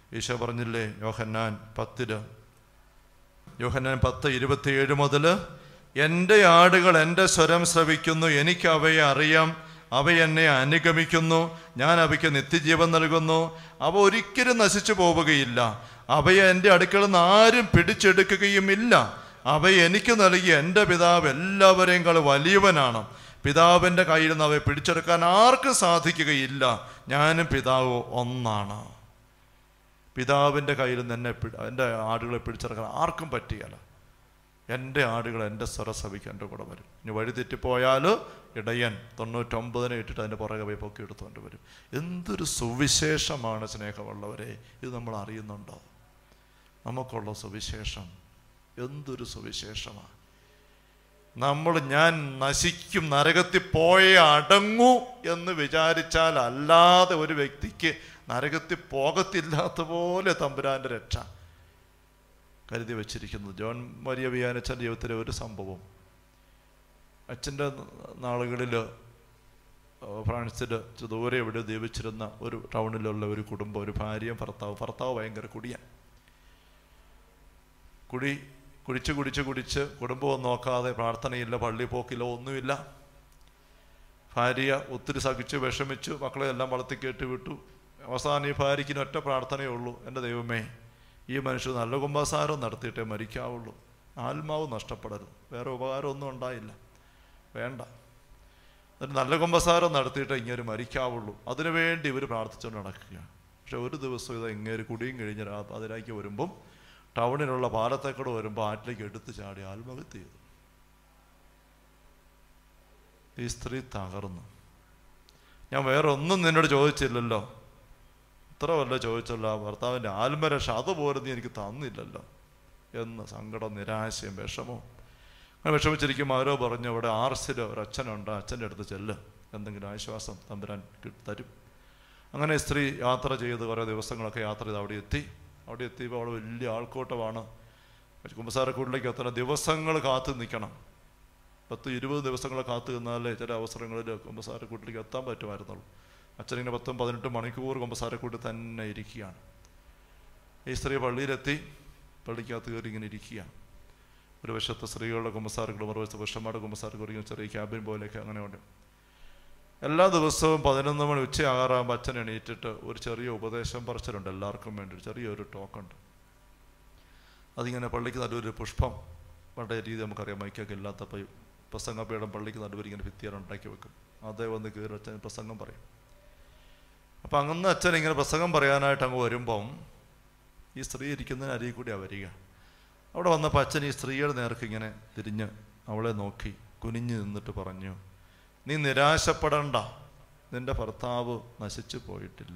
ഈശോ പറഞ്ഞില്ലേ യോഹന്നാൻ 10:27 മുതൽ, എൻ്റെ ആടുകൾ എൻ്റെ സ്വരം ശ്രവിക്കുന്നു, എനിക്ക് അവയെ അറിയാം, അവ എന്നെ അനുഗമിക്കുന്നു, ഞാൻ അവയ്ക്ക് നിത്യജീവൻ നൽകുന്നു, അവ ഒരിക്കലും നശിച്ചു പോവുകയില്ല, അവയെ എൻ്റെ അടുക്കൽ നിന്ന് ആരും പിടിച്ചെടുക്കുകയുമില്ല, അവയെ എനിക്ക് നൽകിയ എൻ്റെ പിതാവ് എല്ലാവരെയും വലിയവനാണ്, പിതാവിൻ്റെ കയ്യിൽ നിന്ന് അവയെ പിടിച്ചെടുക്കാൻ ആർക്കും സാധിക്കുകയില്ല, ഞാനും പിതാവ് ഒന്നാണ്. പിതാവിൻ്റെ കയ്യിൽ നിന്ന് എൻ്റെ ആടുകളെ പിടിച്ചെടുക്കാൻ ആർക്കും പറ്റുകയില്ല. എൻ്റെ ആടുകൾ എൻ്റെ സ്വരസഭയ്ക്ക് എൻ്റെ കൂടെ വരും. ഇനി വഴിതെറ്റിപ്പോയാൽ ഇടയൻ 99 ഇട്ടിട്ട് അതിൻ്റെ പുറകെ പോയി പൊക്കി എടുത്തുകൊണ്ട് വരും. എന്തൊരു സുവിശേഷമാണ് സ്നേഹമുള്ളവരെ, ഇത് നമ്മൾ അറിയുന്നുണ്ടോ? നമുക്കുള്ള സുവിശേഷം എന്തൊരു സുവിശേഷമാണ്. ഞാൻ നശിക്കും, നരകത്തിൽ പോയേ അടങ്ങൂ എന്ന് വിചാരിച്ചാൽ അല്ലാതെ ഒരു വ്യക്തിക്ക് നരകത്തിൽ പോകത്തില്ലാത്ത പോലെ തമ്പുരാൻ്റെ രക്ഷ കരുതി വച്ചിരിക്കുന്നു. ജോൺ മരിയ വിയാനിച്ചൻ്റെ ജീവിതത്തിലെ ഒരു സംഭവം, അച്ഛൻ്റെ നാളുകളിൽ ഫ്രാൻസിൽ ദൂരെ എവിടെ ജീവിച്ചിരുന്ന ഒരു ടൗണിലുള്ള ഒരു കുടുംബം, ഒരു ഭാര്യയും ഭർത്താവ് ഭയങ്കര കുടിയൻ. കുടിച്ച് കുടുംബവും നോക്കാതെ, പ്രാർത്ഥനയില്ല, പള്ളി പോക്കില്ല, ഒന്നുമില്ല. ഭാര്യ ഒത്തിരി സഹിച്ചു വിഷമിച്ചു, മക്കളെ എല്ലാം വളർത്തി കേട്ട് വിട്ടു. അവസാനം ഈ ഭാര്യയ്ക്കിന് ഒറ്റ പ്രാർത്ഥനയേ ഉള്ളൂ, എൻ്റെ ദൈവമേ, ഈ മനുഷ്യർ നല്ല കുമ്പസാരം നടത്തിയിട്ടേ മരിക്കാവുള്ളൂ, ആത്മാവ് നഷ്ടപ്പെടരുത്, വേറെ ഉപകാരമൊന്നും ഉണ്ടായില്ല, വേണ്ട, എന്നിട്ട് നല്ല കുമ്പസാരം നടത്തിയിട്ടേ ഇങ്ങനെ മരിക്കാവുള്ളൂ. അതിനുവേണ്ടി ഇവർ പ്രാർത്ഥിച്ചുകൊണ്ട് നടക്കുകയാണ്. പക്ഷെ ഒരു ദിവസം ഇത് ഇങ്ങനെ കുടിയും കഴിഞ്ഞ് അതിലേക്ക് വരുമ്പം ടൗണിലുള്ള പാലത്തേക്കൂടെ വരുമ്പോൾ ആറ്റിലേക്ക് എടുത്ത് ചാടി ആത്മഹത്യ ചെയ്തു. ഈ സ്ത്രീ തകർന്നു. ഞാൻ വേറെ ഒന്നും നിന്നോട് ചോദിച്ചില്ലല്ലോ, ഇത്ര വല്ല ചോദിച്ചല്ലോ, ഭർത്താവിൻ്റെ ആത്മരക്ഷ അതുപോലെ നീ എനിക്ക് തന്നില്ലല്ലോ എന്ന് സങ്കടം, നിരാശയും വിഷമവും. അങ്ങനെ വിഷമിച്ചിരിക്കും. ആരോ പറഞ്ഞു അവിടെ ആർസിൽ ഒരു അച്ഛനുണ്ട്, അച്ഛൻ്റെ അടുത്ത് ചെല്ല്, എന്തെങ്കിലും ആശ്വാസം തമ്പുരാൻ തരും. അങ്ങനെ സ്ത്രീ യാത്ര ചെയ്ത് കുറേ ദിവസങ്ങളൊക്കെ യാത്ര ചെയ്ത് അവിടെ എത്തിയപ്പോൾ അവിടെ വലിയ ആൾക്കൂട്ടമാണ്. കുമ്പസാരക്കൂട്ടിലേക്ക് എത്തണം, ദിവസങ്ങൾ കാത്തു നിൽക്കണം. 10-20 ദിവസങ്ങൾ കാത്തു നിന്നാലേ ചില അവസരങ്ങളിൽ കുമ്പസാരക്കൂട്ടിലേക്ക് എത്താൻ പറ്റുമായിരുന്നുള്ളൂ. അച്ഛനിങ്ങനെ 10-18 മണിക്കൂർ കുമ്പസാരക്കൂട്ടി തന്നെ ഇരിക്കുകയാണ്. ഈ സ്ത്രീ പള്ളിയിലെത്തി, പള്ളിക്കകത്ത് കയറി ഇങ്ങനെ ഇരിക്കുകയാണ്. ഒരു വശത്ത് സ്ത്രീകളുടെ കുമ്പസാരക്കൂട്, മറുവശത്ത് പുരുഷന്മാരുടെ കുമ്പസാരക്കൂട്, ചെറിയ ക്യാബിൻ പോലെയൊക്കെ അങ്ങനെ ഉണ്ട്. എല്ലാ ദിവസവും 11 മണി ഉച്ചയാകാറാകുമ്പോൾ അച്ഛൻ എണീറ്റിട്ട് ഒരു ചെറിയ ഉപദേശം പറച്ചിലുണ്ട്, എല്ലാവർക്കും വേണ്ടി ചെറിയൊരു ടോക്കുണ്ട്. അതിങ്ങനെ പള്ളിക്ക് നടുവൊരു പുഷ്പം, പണ്ടേ രീതി നമുക്കറിയാം, മൈക്കൊക്കെ ഇല്ലാത്തപ്പോൾ പ്രസംഗപീഠം പള്ളിക്ക് നടുവിൽ ഇങ്ങനെ ഭിത്തിയാൽ ഉണ്ടാക്കി വെക്കും. അതേ വന്ന് കയറി അച്ഛൻ പ്രസംഗം പറയും. അപ്പം അങ്ങനെ അച്ഛൻ ഇങ്ങനെ പ്രസംഗം പറയാനായിട്ട് അങ്ങ് വരുമ്പം ഈ സ്ത്രീ ഇരിക്കുന്നതിന് അരികിൽ കൂടിയാണ് വരിക. അവിടെ വന്നപ്പോൾ അച്ഛൻ ഈ സ്ത്രീയുടെ നേർക്ക് ഇങ്ങനെ തിരിഞ്ഞ് അവളെ നോക്കി കുനിഞ്ഞു നിന്നിട്ട് പറഞ്ഞു, നീ നിരാശപ്പെടണ്ട, നിന്റെ ഭർത്താവ് നശിച്ചു പോയിട്ടില്ല.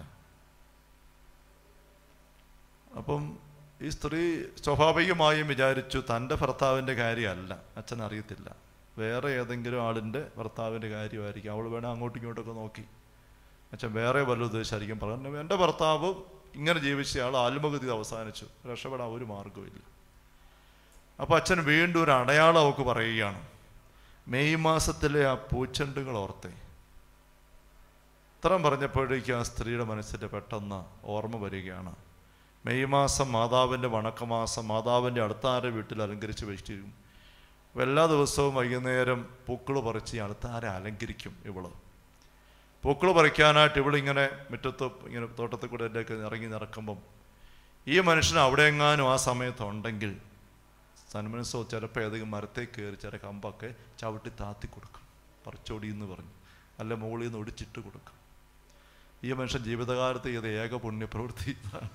അപ്പം ഈ സ്ത്രീ സ്വാഭാവികമായും വിചാരിച്ചു തൻ്റെ ഭർത്താവിൻ്റെ കാര്യമല്ല, അച്ഛൻ അറിയത്തില്ല, വേറെ ഏതെങ്കിലും ആളിൻ്റെ ഭർത്താവിൻ്റെ കാര്യമായിരിക്കും. അവൾ വേണേൽ അങ്ങോട്ടും ഇങ്ങോട്ടൊക്കെ നോക്കി, അച്ഛൻ വേറെ വല്ല ഉദ്ദേശമായിരിക്കും പറഞ്ഞു. എൻ്റെ ഭർത്താവ് ഇങ്ങനെ ജീവിച്ചയാൾ ആത്മഗതി അവസാനിച്ചു, രക്ഷപ്പെടാൻ ഒരു മാർഗമില്ല. അപ്പോൾ അച്ഛൻ വീണ്ടും ഒരു അടയാളം അവൾക്ക് പറയുകയാണ്. മെയ് മാസത്തിലെ ആ പൂച്ചെണ്ടുകൾ ഓർത്തേ. ഇത്രയും പറഞ്ഞപ്പോഴേക്കും ആ സ്ത്രീയുടെ മനസ്സിൽ പെട്ടെന്ന് ഓർമ്മ വരികയാണ്. മെയ് മാസം മാതാവിൻ്റെ വണക്കമാസം, മാതാവിൻ്റെ അടുത്താരെ വീട്ടിൽ അലങ്കരിച്ച് വെച്ചിരിക്കും. എല്ലാ ദിവസവും വൈകുന്നേരം പൂക്കൾ പറിച്ച് അടുത്താരെ അലങ്കരിക്കും. പൂക്കൾ പറിക്കാനായിട്ട് ഇവളിങ്ങനെ മുറ്റത്ത് ഇങ്ങനെ തോട്ടത്തിൽ കൂടെ എൻ്റെയൊക്കെ ഇറങ്ങി നടക്കുമ്പം ഈ മനുഷ്യൻ അവിടെ എങ്ങാനും ആ സമയത്തുണ്ടെങ്കിൽ സന്മനസ്സോ ചിലപ്പോൾ ഏതെങ്കിലും മരത്തെ കയറി ചില കമ്പൊക്കെ ചവിട്ടി താത്തി കൊടുക്കും, പറിച്ചോടി എന്ന് പറഞ്ഞു, അല്ല മുകളിൽ നിന്ന് ഒടിച്ചിട്ട് കൊടുക്കും. ഈ മനുഷ്യൻ ജീവിതകാലത്ത് ചെയ്ത ഏക പുണ്യപ്രവൃത്തി.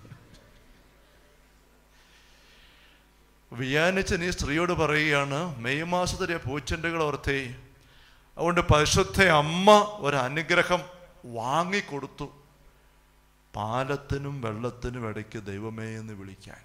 വിയാനിച്ചൻ ഈ സ്ത്രീയോട് പറയുകയാണ്, മെയ് മാസത്തിലെ പൂച്ചെണ്ടുകൾ ഓർത്തേ, അതുകൊണ്ട് പരിശുദ്ധ അമ്മ ഒരനുഗ്രഹം വാങ്ങിക്കൊടുത്തു, പാലത്തിനും വെള്ളത്തിനും ഇടയ്ക്ക് ദൈവമേ എന്ന് വിളിക്കാൻ.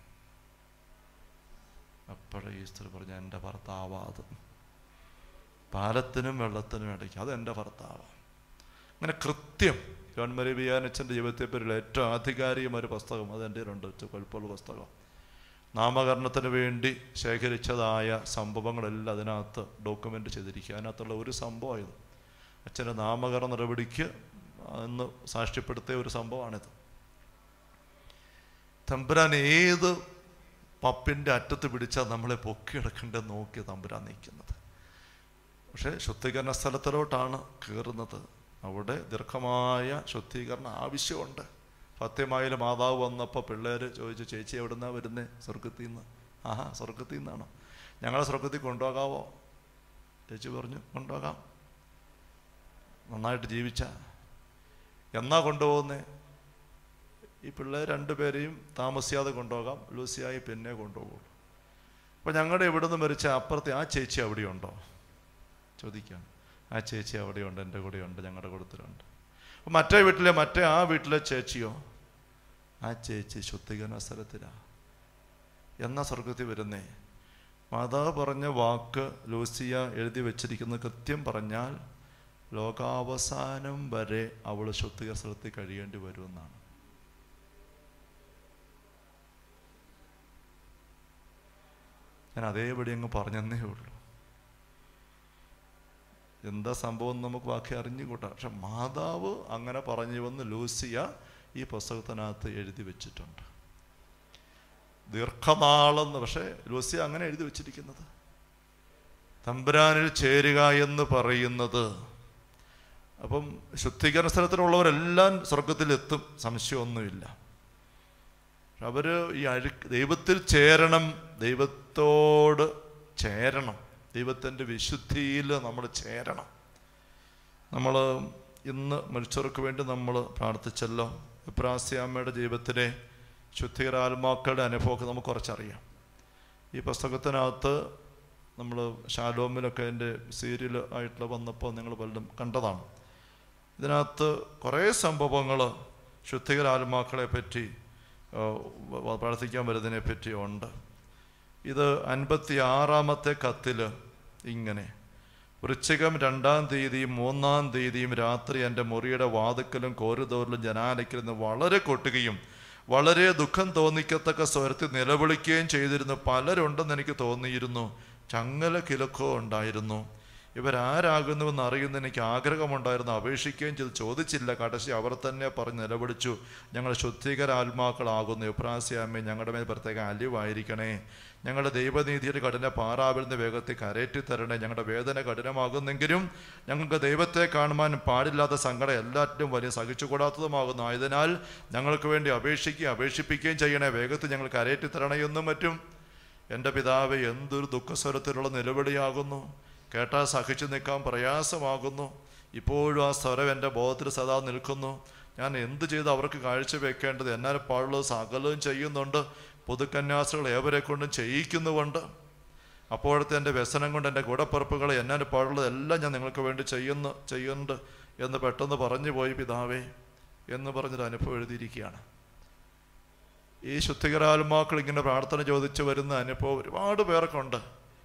അപ്പോഴേ ഈ സ്ത്രീ പറഞ്ഞ, എൻ്റെ ഭർത്താവാ അത്, പാലത്തിനും വെള്ളത്തിനും ഇടയ്ക്ക് അത് എൻ്റെ ഭർത്താവാണ്. അങ്ങനെ കൃത്യം ജോൺ മരിയ വിയാനിച്ചൻ്റെ ജീവിതത്തെപ്പറ്റിയുള്ള ഏറ്റവും ആധികാരികമായ ഒരു പുസ്തകം അത് എൻ്റെ ഉണ്ട്, കുഴപ്പമുള്ള പുസ്തകം. നാമകരണത്തിന് വേണ്ടി ശേഖരിച്ചതായ സംഭവങ്ങളെല്ലാം അതിനകത്ത് ഡോക്യുമെൻ്റ് ചെയ്തിരിക്കുക. അതിനകത്തുള്ള ഒരു സംഭവം ഇത്, അച്ഛൻ്റെ നാമകരണ നടപടിക്ക് അന്ന് സാക്ഷ്യപ്പെടുത്തിയ ഒരു സംഭവമാണിത്. തമ്പുരാൻ ഏത് പപ്പിൻ്റെ അറ്റത്ത് പിടിച്ചാൽ നമ്മളെ പൊക്കിയെടുക്കേണ്ടത് നോക്കി തമ്പുരാൻ നിൽക്കുന്നത്. പക്ഷേ ശുദ്ധീകരണ സ്ഥലത്തിലോട്ടാണ് കയറുന്നത്. അവിടെ ദീർഘമായ ശുദ്ധീകരണം ആവശ്യമുണ്ട്. ഫത്യമായിൽ മാതാവ് വന്നപ്പോൾ പിള്ളേർ ചോദിച്ചു, ചേച്ചി എവിടുന്നാണ് വരുന്നത്? സ്വർഗത്തിൽ നിന്ന്. ആഹാ, സ്വർഗത്തിൽ നിന്നാണോ? ഞങ്ങളെ സ്വർഗത്തിൽ കൊണ്ടുപോകാവോ? ചേച്ചി പറഞ്ഞു, കൊണ്ടുപോകാം. നന്നായിട്ട് ജീവിച്ച. എന്നാ കൊണ്ടുപോകുന്നേ? ഈ പിള്ളേർ രണ്ടുപേരെയും താമസിയാതെ കൊണ്ടുപോകാം, ലൂസിയായി പിന്നെ കൊണ്ടുപോകുള്ളൂ. അപ്പം ഞങ്ങളുടെ ഇവിടുന്ന് മരിച്ച അപ്പുറത്തെ ആ ചേച്ചി അവിടെയുണ്ടോ ചോദിക്കാം. ആ ചേച്ചി അവിടെയുണ്ട്, എൻ്റെ കൂടെയുണ്ട്, ഞങ്ങളുടെ കൂട്ടത്തിലുണ്ട്. അപ്പം മറ്റേ ആ വീട്ടിലെ ചേച്ചിയോ? ആ ചേച്ചി ശുദ്ധീകരണ സ്ഥലത്തിലാണ്. എന്നാ സ്വർഗത്തിൽ വരുന്നേ? മാതാവ് പറഞ്ഞ വാക്ക് ലൂസിയ എഴുതി വെച്ചിരിക്കുന്നത് കൃത്യം പറഞ്ഞാൽ ലോകാവസാനം വരെ അവൾ ശുദ്ധീകരണ സ്ഥലത്തിൽ കഴിയേണ്ടി വരുമെന്നാണ്. ഞാൻ അതേപടി അങ്ങ് പറഞ്ഞെന്നേ ഉള്ളൂ. എന്താ സംഭവം നമുക്ക് ബാക്കി അറിഞ്ഞുകൂട്ടാ. പക്ഷെ മാതാവ് അങ്ങനെ പറഞ്ഞുവെന്ന് ലൂസിയ ഈ പുസ്തകത്തിനകത്ത് എഴുതി വെച്ചിട്ടുണ്ട്. ദീർഘനാളെന്ന്. പക്ഷേ ലൂസിയ അങ്ങനെ എഴുതി വെച്ചിരിക്കുന്നത്. തമ്പുരാനിൽ ചേരുക എന്ന് പറയുന്നത്. അപ്പം ശുദ്ധീകരണ സ്ഥലത്തിലുള്ളവരെല്ലാം സ്വർഗത്തിലെത്തും, സംശയമൊന്നുമില്ല. അവർ ഈ ദൈവത്തിൽ ചേരണം, ദൈവത്തോട് ചേരണം, ദൈവത്തിൻ്റെ വിശുദ്ധിയിൽ നമ്മൾ ചേരണം. നമ്മൾ ഇന്ന് മരിച്ചവർക്ക് വേണ്ടി നമ്മൾ പ്രാർത്ഥിച്ചല്ലോ. എബ്രാസ്യാമ്മയുടെ ജീവിതത്തിലെ ശുദ്ധീകരാത്മാക്കളുടെ അനുഭവമൊക്കെ നമുക്ക് കുറച്ചറിയാം. ഈ പുസ്തകത്തിനകത്ത് നമ്മൾ ഷാലോമിലൊക്കെ എൻ്റെ സീരിയൽ ആയിട്ടുള്ള വന്നപ്പോൾ നിങ്ങൾ പലരും കണ്ടതാണ്. ഇതിനകത്ത് കുറേ സംഭവങ്ങൾ ശുദ്ധീകരാത്മാക്കളെ പറ്റി പ്രാർത്ഥിക്കാൻ വരുന്നതിനെ പറ്റി ഉണ്ട്. ഇത് 56-ാമത്തെ കത്തിൽ ഇങ്ങനെ: വൃശ്ചികം 2-ാം തീയതിയും 3-ാം തീയതിയും രാത്രി എൻ്റെ മുറിയുടെ വാതിക്കലും കോരിഡോറിലും ജനാലയ്ക്കലും വളരെ കൊട്ടുകയും വളരെ ദുഃഖം തോന്നിക്കത്തക്ക സ്വരത്തിൽ നിലവിളിക്കുകയും ചെയ്തിരുന്നു. പലരുണ്ടെന്ന് എനിക്ക് തോന്നിയിരുന്നു. ചങ്ങല കിലുക്കോ ഉണ്ടായിരുന്നു. ഇവരാരാകുന്നുവെന്ന് അറിയുന്ന എനിക്ക് ആഗ്രഹമുണ്ടായിരുന്നു. അപേക്ഷിക്കുകയും ചെയ്ത് ചോദിച്ചില്ല. കടശി അവർ തന്നെ പറഞ്ഞ് നിലവിളിച്ചു, ഞങ്ങൾ ശുദ്ധീകരാത്മാക്കളാകുന്നു. എബ്രാസ്യാമ്മേ, ഞങ്ങളുടെ മേൽ പ്രത്യേക അലിവായിരിക്കണേ. ഞങ്ങളുടെ ദൈവനീതിയുടെ കഠിന പാറാവിലിൻ്റെ വേഗത്തിൽ കരേറ്റി തരണേ. ഞങ്ങളുടെ വേദന കഠിനമാകുന്നെങ്കിലും ഞങ്ങൾക്ക് ദൈവത്തെ കാണുവാൻ പാടില്ലാത്ത സങ്കടം എല്ലാറ്റിനും വലിയ സഹിച്ചുകൂടാത്തതുമാകുന്നു. ആയതിനാൽ ഞങ്ങൾക്ക് വേണ്ടി അപേക്ഷിപ്പിക്കുകയും ചെയ്യണേ. വേഗത്തിൽ ഞങ്ങൾ കരേറ്റി തരണേ എന്നും മറ്റും. എൻ്റെ പിതാവേ, എന്തൊരു ദുഃഖസ്വരത്തിലുള്ള നിലവിളിയാകുന്നു. കേട്ടാൽ സഹിച്ചു നിൽക്കാൻ പ്രയാസമാകുന്നു. ഇപ്പോഴും ആ സ്വരം എൻ്റെ ബോധത്തിൽ സദാ നിൽക്കുന്നു. ഞാൻ എന്ത് ചെയ്ത് അവർക്ക് കാഴ്ചവെക്കേണ്ടത്? എന്നാൽ പാടുള്ളത് സകലവും ചെയ്യുന്നുണ്ട്. പുതുക്കന്യാസികൾ ഏവരെ കൊണ്ടും ചെയ്യിക്കുന്നുമുണ്ട്. അപ്പോഴത്തെ എൻ്റെ വ്യസനം കൊണ്ട് എൻ്റെ കൂടപ്പിറപ്പുകളെ എന്നാൽ പാടുള്ളത് എല്ലാം ഞാൻ നിങ്ങൾക്ക് വേണ്ടി ചെയ്യുന്നുണ്ട് എന്ന് പെട്ടെന്ന് പറഞ്ഞു പോയി പിതാവേ എന്ന് പറഞ്ഞൊരു അനുഭവം എഴുതിയിരിക്കുകയാണ്. ഈ ശുദ്ധീകരാത്മാക്കൾ ഇങ്ങനെ പ്രാർത്ഥന ചോദിച്ചു വരുന്ന അനുഭവം ഒരുപാട് പേർക്കുണ്ട്.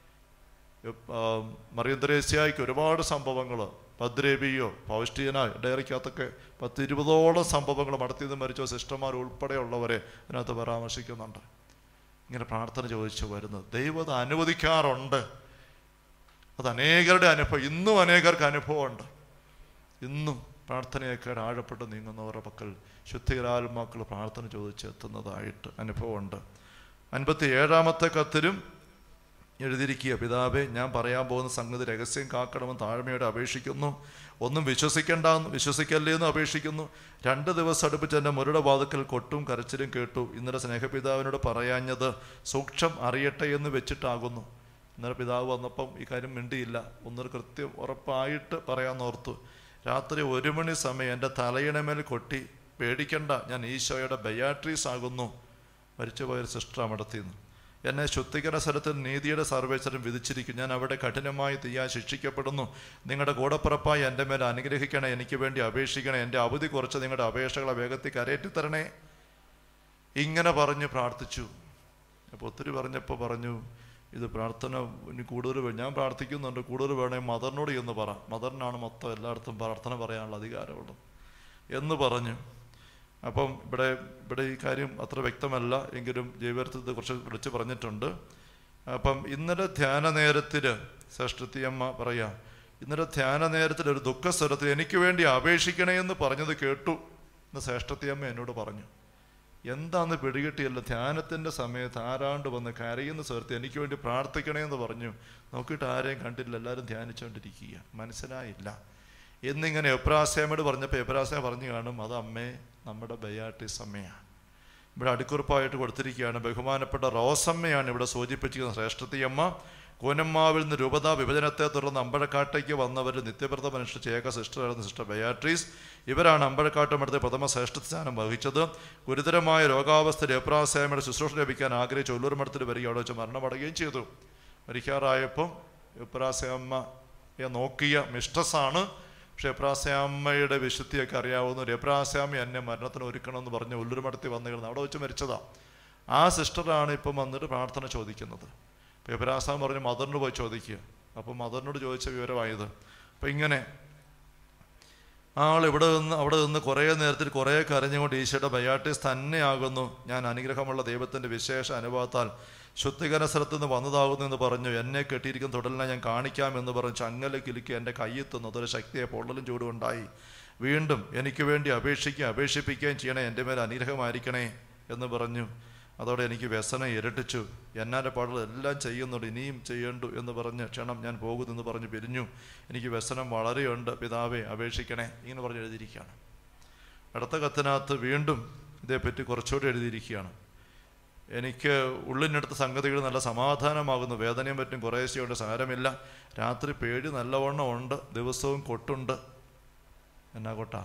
മറിയം ത്രേസ്യായ്ക്ക് ഒരുപാട് സംഭവങ്ങൾ, പദ്രേബിയോ പൗസ്റ്റീനോ ഡയറിക്കകത്തൊക്കെ 10-20ഓളം സംഭവങ്ങൾ മടത്തിയത് മരിച്ചോ സിസ്റ്റർമാർ ഉൾപ്പെടെയുള്ളവരെ ഇതിനകത്ത് പരാമർശിക്കുന്നുണ്ട്. ഇങ്ങനെ പ്രാർത്ഥന ചോദിച്ചു വരുന്നത് ദൈവം അനുവദിക്കാറുണ്ട്. അത് അനേകരുടെ അനുഭവം, ഇന്നും അനേകർക്ക് അനുഭവമുണ്ട്. ഇന്നും പ്രാർത്ഥനയൊക്കെ ആഴപ്പെട്ട് നീങ്ങുന്നവരുടെ പക്കൽ ശുദ്ധീകരാത്മാക്കൾ പ്രാർത്ഥന ചോദിച്ചെത്തുന്നതായിട്ട് അനുഭവമുണ്ട്. 57-ാമത്തെ കത്തിലും എഴുതിയിരിക്കുക: പിതാവേ, ഞാൻ പറയാൻ പോകുന്ന സംഗതി രഹസ്യം കാക്കണമെന്ന് താഴ്മയോടെ അപേക്ഷിക്കുന്നു. ഒന്നും വിശ്വസിക്കല്ലേ എന്ന് അപേക്ഷിക്കുന്നു. 2 ദിവസം അടുപ്പിച്ച് എൻ്റെ മുരുടെ വാതിക്കൽ കൊട്ടും കരച്ചിലും കേട്ടു. ഇന്നലെ സ്നേഹപിതാവിനോട് പറയാഞ്ഞത് സൂക്ഷം അറിയട്ടെ എന്ന് വെച്ചിട്ടാകുന്നു. ഇന്നലെ പിതാവ് വന്നപ്പം ഈ കാര്യം മിണ്ടിയില്ല. ഒന്നൊരു കൃത്യം ഉറപ്പായിട്ട് പറയാമെന്നോർത്തു. രാത്രി 1 മണി സമയം എൻ്റെ തലയിണമേൽ കൊട്ടി, പേടിക്കണ്ട, ഞാൻ ഈശോയുടെ ബയാട്രീസ് ആകുന്നു. മരിച്ചുപോയൊരു സിസ്റ്റർ അവിടത്തിന്ന് എന്നെ ശുദ്ധീകരണ സ്ഥലത്തിൽ നീതിയുടെ സർവേശ്വരൻ വിധിച്ചിരിക്കും. ഞാൻ അവിടെ കഠിനമായി തീയാൻ ശിക്ഷിക്കപ്പെടുന്നു. നിങ്ങളുടെ കൂടപ്പിറപ്പായി എൻ്റെ മേൽ അനുഗ്രഹിക്കണേ. എനിക്ക് വേണ്ടി അപേക്ഷിക്കണേ. എൻ്റെ അവധി കുറച്ച് നിങ്ങളുടെ അപേക്ഷകളെ വേഗത്തിൽ കരയേറ്റി തരണേ. ഇങ്ങനെ പറഞ്ഞ് പ്രാർത്ഥിച്ചു. അപ്പോൾ ഒത്തിരി പറഞ്ഞപ്പോൾ പറഞ്ഞു, ഇത് പ്രാർത്ഥന ഇനി കൂടുതൽ ഞാൻ പ്രാർത്ഥിക്കുന്നുണ്ട്, കൂടുതൽ വേണേ മദറിനോട് എന്ന് പറ. മദറിനാണ് മൊത്തം എല്ലായിടത്തും പ്രാർത്ഥന പറയാനുള്ള അധികാരമുള്ളത് എന്ന് പറഞ്ഞു. അപ്പം ഇവിടെ ഈ കാര്യം അത്ര വ്യക്തമല്ല എങ്കിലും ജൈവർത്ഥത്തെ കുറിച്ച് വിളിച്ച് പറഞ്ഞിട്ടുണ്ട്. അപ്പം ഇന്നലെ ധ്യാന നേരത്തിൽ ശ്രേഷ്ഠത്തിയമ്മ പറയാം, ഇന്നലെ ധ്യാന നേരത്തിൽ ഒരു ദുഃഖസ്വരത്തിൽ എനിക്ക് വേണ്ടി അപേക്ഷിക്കണേ എന്ന് പറഞ്ഞത് കേട്ടു എന്ന് ശ്രേഷ്ഠത്തിയമ്മ എന്നോട് പറഞ്ഞു. എന്താന്ന് പിടികിട്ടിയല്ല. ധ്യാനത്തിൻ്റെ സമയത്ത് ആരാണ്ട് വന്ന് കരയുന്ന സുഹൃത്ത് എനിക്ക് വേണ്ടി പ്രാർത്ഥിക്കണേ എന്ന് പറഞ്ഞു. നോക്കിയിട്ട് ആരെയും കണ്ടില്ല, എല്ലാവരും ധ്യാനിച്ചുകൊണ്ടിരിക്കുക. മനസ്സിലായില്ല എന്നിങ്ങനെ എബ്രാസ്യാമയോട് പറഞ്ഞപ്പോൾ എബ്രാസ്യാമ പറഞ്ഞു കാണും, അത് അമ്മേ നമ്മുടെ ബയാട്ടിസ് അമ്മയാണ്. ഇവിടെ അടിക്കുറിപ്പായിട്ട് കൊടുത്തിരിക്കുകയാണ്. ബഹുമാനപ്പെട്ട റോസമ്മയാണ് ഇവിടെ സൂചിപ്പിച്ചിരിക്കുന്ന ശ്രേഷ്ഠത്തിയമ്മ. കൂനമ്മാവിൽ നിന്ന് രൂപതാ വിഭജനത്തെ തുടർന്ന് അമ്പഴക്കാട്ടേക്ക് വന്നവർ നിത്യവ്രതം അനുഷ്ഠിച്ച ഏക സിസ്റ്ററായിരുന്നു സിസ്റ്റർ ബയാട്രീസ്. ഇവരാണ് അമ്പഴക്കാട്ടം എടുത്ത് പ്രഥമ ശ്രേഷ്ഠസ്ഥാനം വഹിച്ചത്. ഗുരുതരമായ രോഗാവസ്ഥയിൽ എബ്രാസ്യാമയുടെ ശുശ്രൂഷ ലഭിക്കാൻ ആഗ്രഹിച്ച ഒല്ലൂർ മഠത്തിൽ വരികയും അവിടെ വെച്ച് മരണമടയുകയും ചെയ്തു. മരിക്കാറായപ്പം എബ്രാസ്യാമ്മയെ നോക്കിയ മിസ്ട്രസ്സാണ്. പക്ഷെ എബ്രാസ്യാമ്മയുടെ വിശുദ്ധിയൊക്കെ അറിയാവുന്ന ഒരു എബ്രാസ്യാമ്മ എന്നെ മരണത്തിന് ഒരുക്കണമെന്ന് പറഞ്ഞ് ഒല്ലൂർ മഠത്തിൽ വന്നു കിടന്ന് അവിടെ വെച്ച് മരിച്ചതാണ്. ആ സിസ്റ്ററാണ് ഇപ്പം വന്നിട്ട് പ്രാർത്ഥന ചോദിക്കുന്നത്. അപ്പോൾ എബ്രാസ്യാമ്മ പറഞ്ഞു മദറിനോട് പോയി ചോദിക്കുക. അപ്പം മദറിനോട് ചോദിച്ച വിവരമായത്. അപ്പം ഇങ്ങനെ ആൾ അവിടെ നിന്ന് കുറേ നേരത്തിൽ കുറേ കരഞ്ഞുകൊണ്ട് ഈശോയുടെ ബയാട്ടിസ് തന്നെയാകുന്നു, ഞാൻ അനുഗ്രഹമുള്ള ദൈവത്തിൻ്റെ വിശേഷ അനുഭവത്താൽ ശുദ്ധീകരണ സ്ഥലത്ത് നിന്ന് വന്നതാകുന്നു എന്ന് പറഞ്ഞു. എന്നെ കെട്ടിയിരിക്കുന്ന തുടലിനെ ഞാൻ കാണിക്കാമെന്ന് പറഞ്ഞു ചങ്ങല കിലുക്കി എൻ്റെ കയ്യിൽ തന്നു. അതൊരു ശക്തിയെ പൊള്ളലും ചൂടും ഉണ്ടായി. വീണ്ടും എനിക്ക് വേണ്ടി അപേക്ഷിപ്പിക്കുകയും ചെയ്യണേ, എൻ്റെ മേൽ അനുഗ്രഹമായിരിക്കണേ എന്ന് പറഞ്ഞു. അതോടെ എനിക്ക് വ്യസനം ഇരട്ടിച്ചു. എന്നാൻ്റെ പാടുകൾ എല്ലാം ചെയ്യുന്നുണ്ട്, ഇനിയും ചെയ്യണ്ടു എന്ന് പറഞ്ഞ് ക്ഷണം ഞാൻ പോകുന്നെന്ന് പറഞ്ഞ് പിരിഞ്ഞു. എനിക്ക് വ്യസനം വളരെയുണ്ട്, പിതാവേ അപേക്ഷിക്കണേ ഇങ്ങനെ പറഞ്ഞ് എഴുതിയിരിക്കുകയാണ്. അടുത്ത കത്തിനകത്ത് വീണ്ടും ഇതേപ്പറ്റി കുറച്ചുകൂടി എഴുതിയിരിക്കുകയാണ്. എനിക്ക് ഉള്ളിനടുത്ത സംഗതികൾ നല്ല സമാധാനമാകുന്നു, വേദനയും പറ്റും കുറേശ്ശെയുണ്ട്, സാരമില്ല. രാത്രി പേടി നല്ലവണ്ണം ഉണ്ട്, ദിവസവും കൊട്ടുണ്ട്. എന്നാ കൊട്ടാ?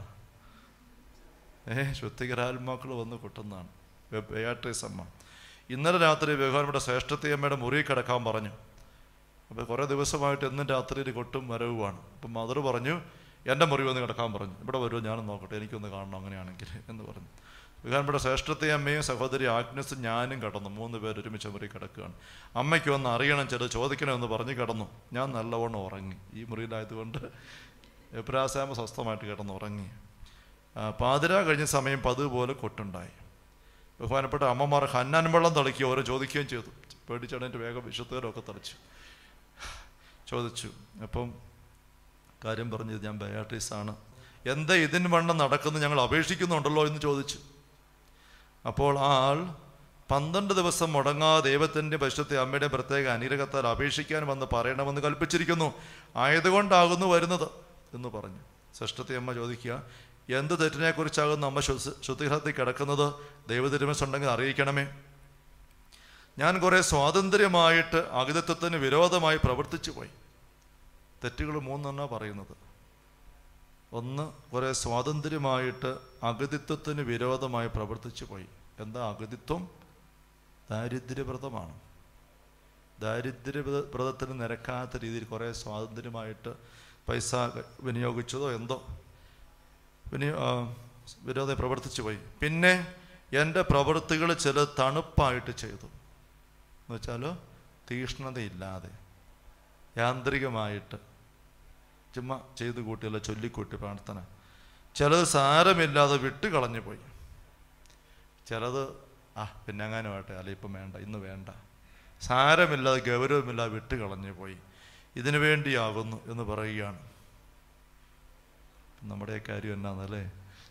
ശുദ്ധികരാത്മാക്കൾ വന്ന് കൊട്ടുന്നതാണ് ബയാട്രീസ് അമ്മ. ഇന്നലെ രാത്രി ബഹുമാനപ്പെട്ട ശ്രേഷ്ഠത്തിയമ്മയുടെ മുറി കിടക്കാൻ പറഞ്ഞു. അപ്പോൾ കുറേ ദിവസമായിട്ട് എന്നും രാത്രിയിൽ കൊട്ടും വരവുമാണ്. അപ്പം മദർ പറഞ്ഞു എൻ്റെ മുറി വന്ന് കിടക്കാൻ പറഞ്ഞു. ഇവിടെ വരുമോ ഞാനും നോക്കട്ടെ, എനിക്കൊന്ന് കാണണം അങ്ങനെയാണെങ്കിൽ എന്ന് പറഞ്ഞു. ബഹുമാനപ്പെട്ട ശ്രേഷ്ഠത്തിയമ്മയും സഹോദരി ആഗ്നസും ഞാനും കിടന്നു. 3 പേർ ഒരുമിച്ച് മുറി കിടക്കുകയാണ്. അമ്മയ്ക്ക് ഒന്ന് അറിയണം, ചില ചോദിക്കണമെന്ന് പറഞ്ഞ് കിടന്നു. ഞാൻ നല്ലവണ്ണം ഉറങ്ങി. ഈ മുറിയിലായതുകൊണ്ട് എബ്രാസ്യാമ സ്വസ്ഥമായിട്ട് കിടന്ന് ഉറങ്ങി. പാതിരാ കഴിഞ്ഞ സമയം പതിവ് പോലെ കൊട്ടുണ്ടായി. ബഹുമാനപ്പെട്ട അമ്മമാർ ഹന്നാൻ വെള്ളം തളിക്കുകയോ ഓരോ ചോദിക്കുകയും ചെയ്തു. പേടിച്ചടേൻ്റെ വേഗം വിശുദ്ധരൊക്കെ തളിച്ചു ചോദിച്ചു. അപ്പം കാര്യം പറഞ്ഞത് ഞാൻ ബയാട്രീസ് ആണ്, എന്താ ഇതിന് വണ്ണം നടക്കുന്നു, ഞങ്ങൾ അപേക്ഷിക്കുന്നുണ്ടല്ലോ എന്ന് ചോദിച്ചു. അപ്പോൾ ആ ആൾ 12 ദിവസം മുടങ്ങാതെ ദൈവത്തിൻ്റെ പരിശുദ്ധ അമ്മയുടെ പ്രത്യേക അനുഗ്രഹത്താൽ അപേക്ഷിക്കാൻ വന്ന് പറയണമെന്ന് കൽപ്പിച്ചിരിക്കുന്നു, ആയതുകൊണ്ടാകുന്നു വരുന്നത് എന്ന് പറഞ്ഞു. ശ്രേഷ്ഠത്തെ അമ്മ ചോദിക്കുക, എന്ത് തെറ്റിനെക്കുറിച്ചാകുന്നു അമ്മ ശുദ്ധിഗ്രഹത്തിൽ കിടക്കുന്നത്, ദൈവതിരുമസുണ്ടെങ്കിൽ അറിയിക്കണമേ. ഞാൻ കുറേ സ്വാതന്ത്ര്യമായിട്ട് അഗതിത്വത്തിന് വിരോധമായി പ്രവർത്തിച്ചു പോയി. തെറ്റുകൾ 3 പറയുന്നത്. ഒന്ന്, കുറേ സ്വാതന്ത്ര്യമായിട്ട് അഗതിത്വത്തിന് വിരോധമായി പ്രവർത്തിച്ചു പോയി. എന്താ അഗതിത്വം? ദാരിദ്ര്യവ്രതമാണ്. ദാരിദ്ര്യവ്രതത്തിന് നിരക്കാത്ത രീതിയിൽ കുറേ സ്വാതന്ത്ര്യമായിട്ട് പൈസ വിനിയോഗിച്ചതോ എന്തോ വിരോധം പ്രവർത്തിച്ചു പോയി. പിന്നെ എൻ്റെ പ്രവൃത്തികൾ ചില തണുപ്പായിട്ട് ചെയ്തു എന്ന് വെച്ചാൽ തീഷ്ണതയില്ലാതെ യാന്ത്രികമായിട്ട് ചുമ്മാ ചെയ്തു കൂട്ടിയല്ല ചൊല്ലിക്കൂട്ടി പ്രാർത്ഥന. ചിലത് സാരമില്ലാതെ വിട്ട് കളഞ്ഞു പോയി. ചിലത് പിന്നെ അങ്ങാനുമാട്ടെ, അല്ല ഇപ്പം വേണ്ട, ഇന്ന് വേണ്ട, സാരമില്ലാതെ ഗൗരവമില്ലാതെ വിട്ട് കളഞ്ഞു പോയി. ഇതിനു വേണ്ടിയാകുന്നു എന്ന് പറയുകയാണ്. നമ്മുടെ കാര്യം എന്നാന്നല്ലേ,